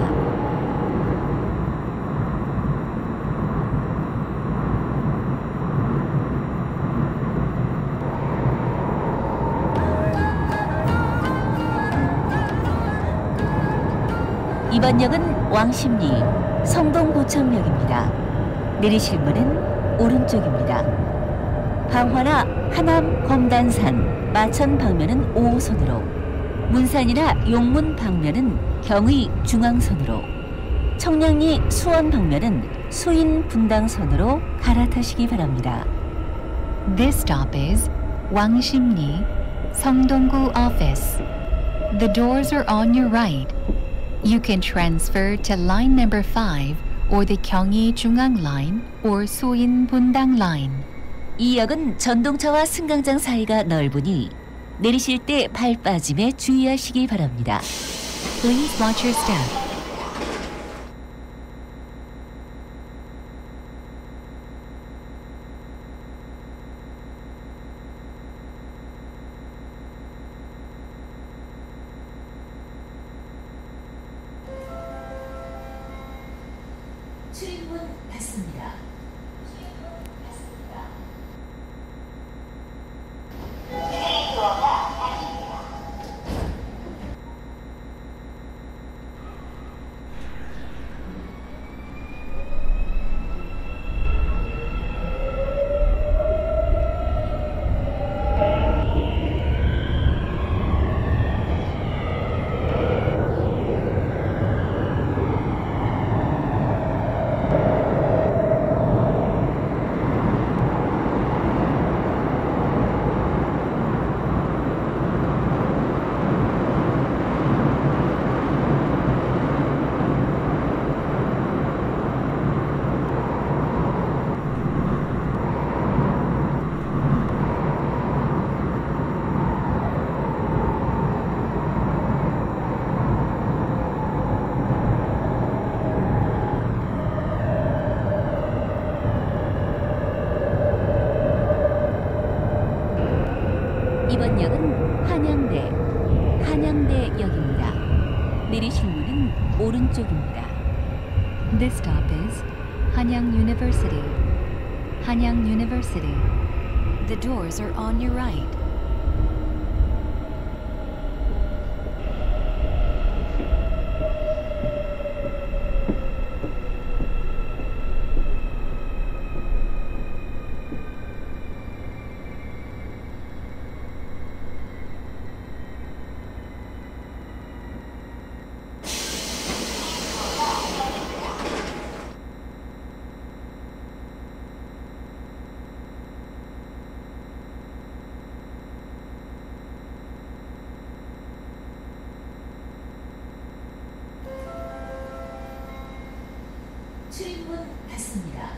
이번 역은 왕십리, 성동구청역입니다. 내리실 문은 오른쪽입니다. 방화나 하남, 검단산, 마천 방면은 오 호선으로, 문산이나 용문 방면은 경의 중앙선으로, 청량리 수원 방면은 수인 분당선으로 갈아타시기 바랍니다. This stop is Wangsimli, Songdonggu Office. The doors are on your right. You can transfer to line number five or the Gyeonggi Jungang Line or Suin Bundang Line. 이 역은 전동차와 승강장 사이가 넓으니 내리실 때 발 빠짐에 주의하시기 바랍니다. Please watch your step. 출입문 닫습니다. 이번 역은 한양대, 한양대역입니다. 내리실 문은 오른쪽입니다. This stop is Hanyang University. Hanyang University. The doors are on your right. 출입문 닫습니다.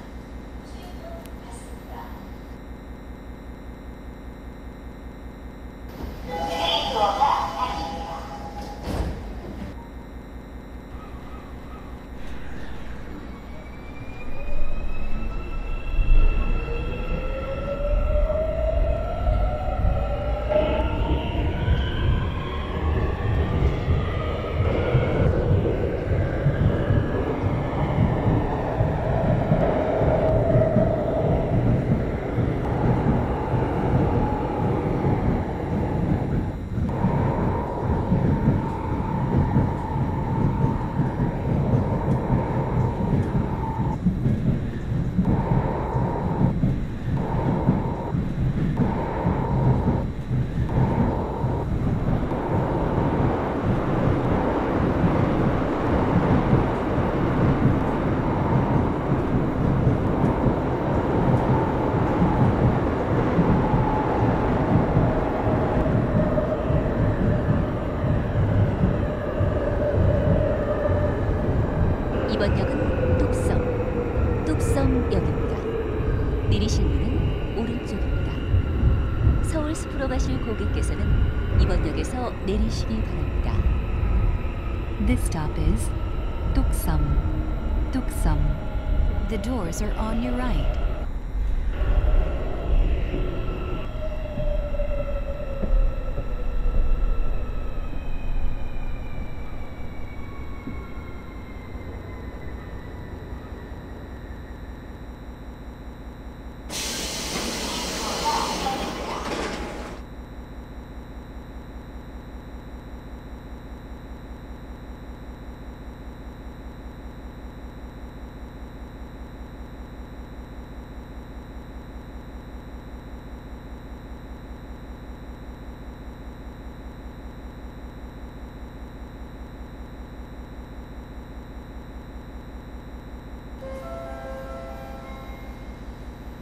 이번 역은 뚝섬, 뚝섬역입니다. 내리실 문은 오른쪽입니다. 서울 숲으로 가실 고객께서는 이번 역에서 내리시기 바랍니다. This stop is Tuksum. Tuksum. The doors are on your right.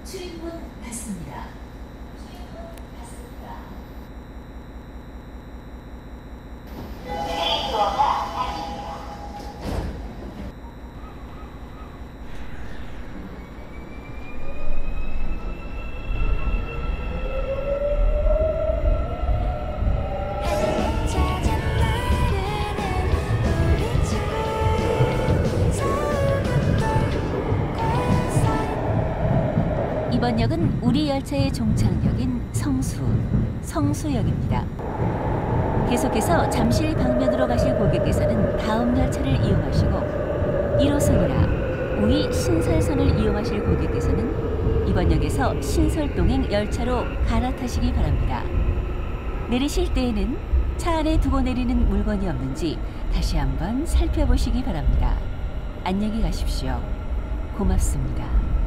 출입문 닫습니다. 이번 역은 우리 열차의 종착역인 성수, 성수역입니다. 계속해서 잠실 방면으로 가실 고객께서는 다음 열차를 이용하시고 일 호선이나 우이 신설선을 이용하실 고객께서는 이번 역에서 신설동행 열차로 갈아타시기 바랍니다. 내리실 때에는 차 안에 두고 내리는 물건이 없는지 다시 한번 살펴보시기 바랍니다. 안녕히 가십시오. 고맙습니다.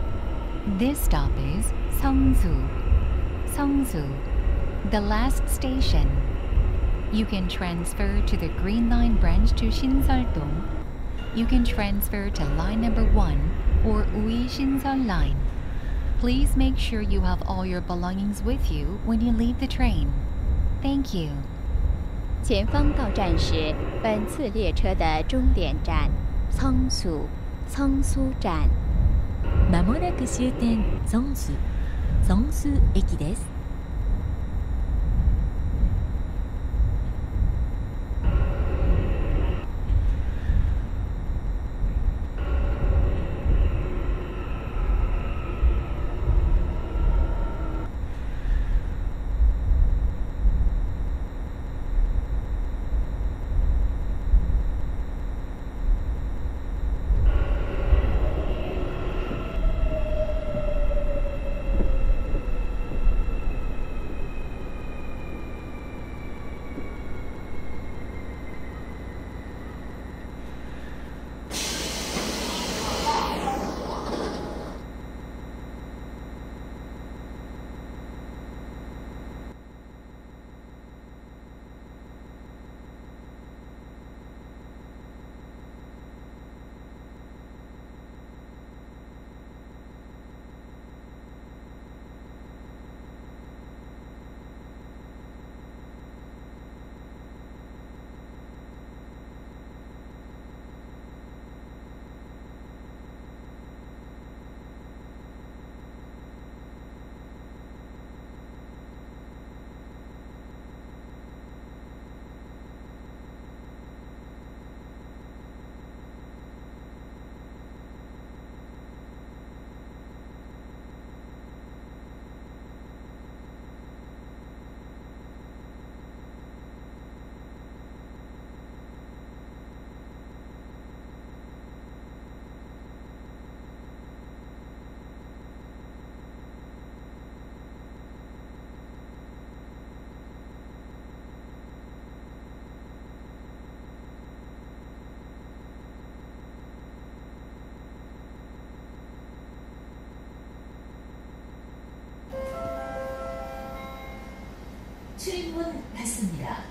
This stop is Seongsu. Seongsu, the last station. You can transfer to the Green Line branch to Shinseoldong. You can transfer to line number one or Ui Shinseol line. Please make sure you have all your belongings with you when you leave the train. Thank you. 前方到站是本次列车的终点站성수 성수站。 まもなく終点성수 성수駅です。 출입문 닫습니다.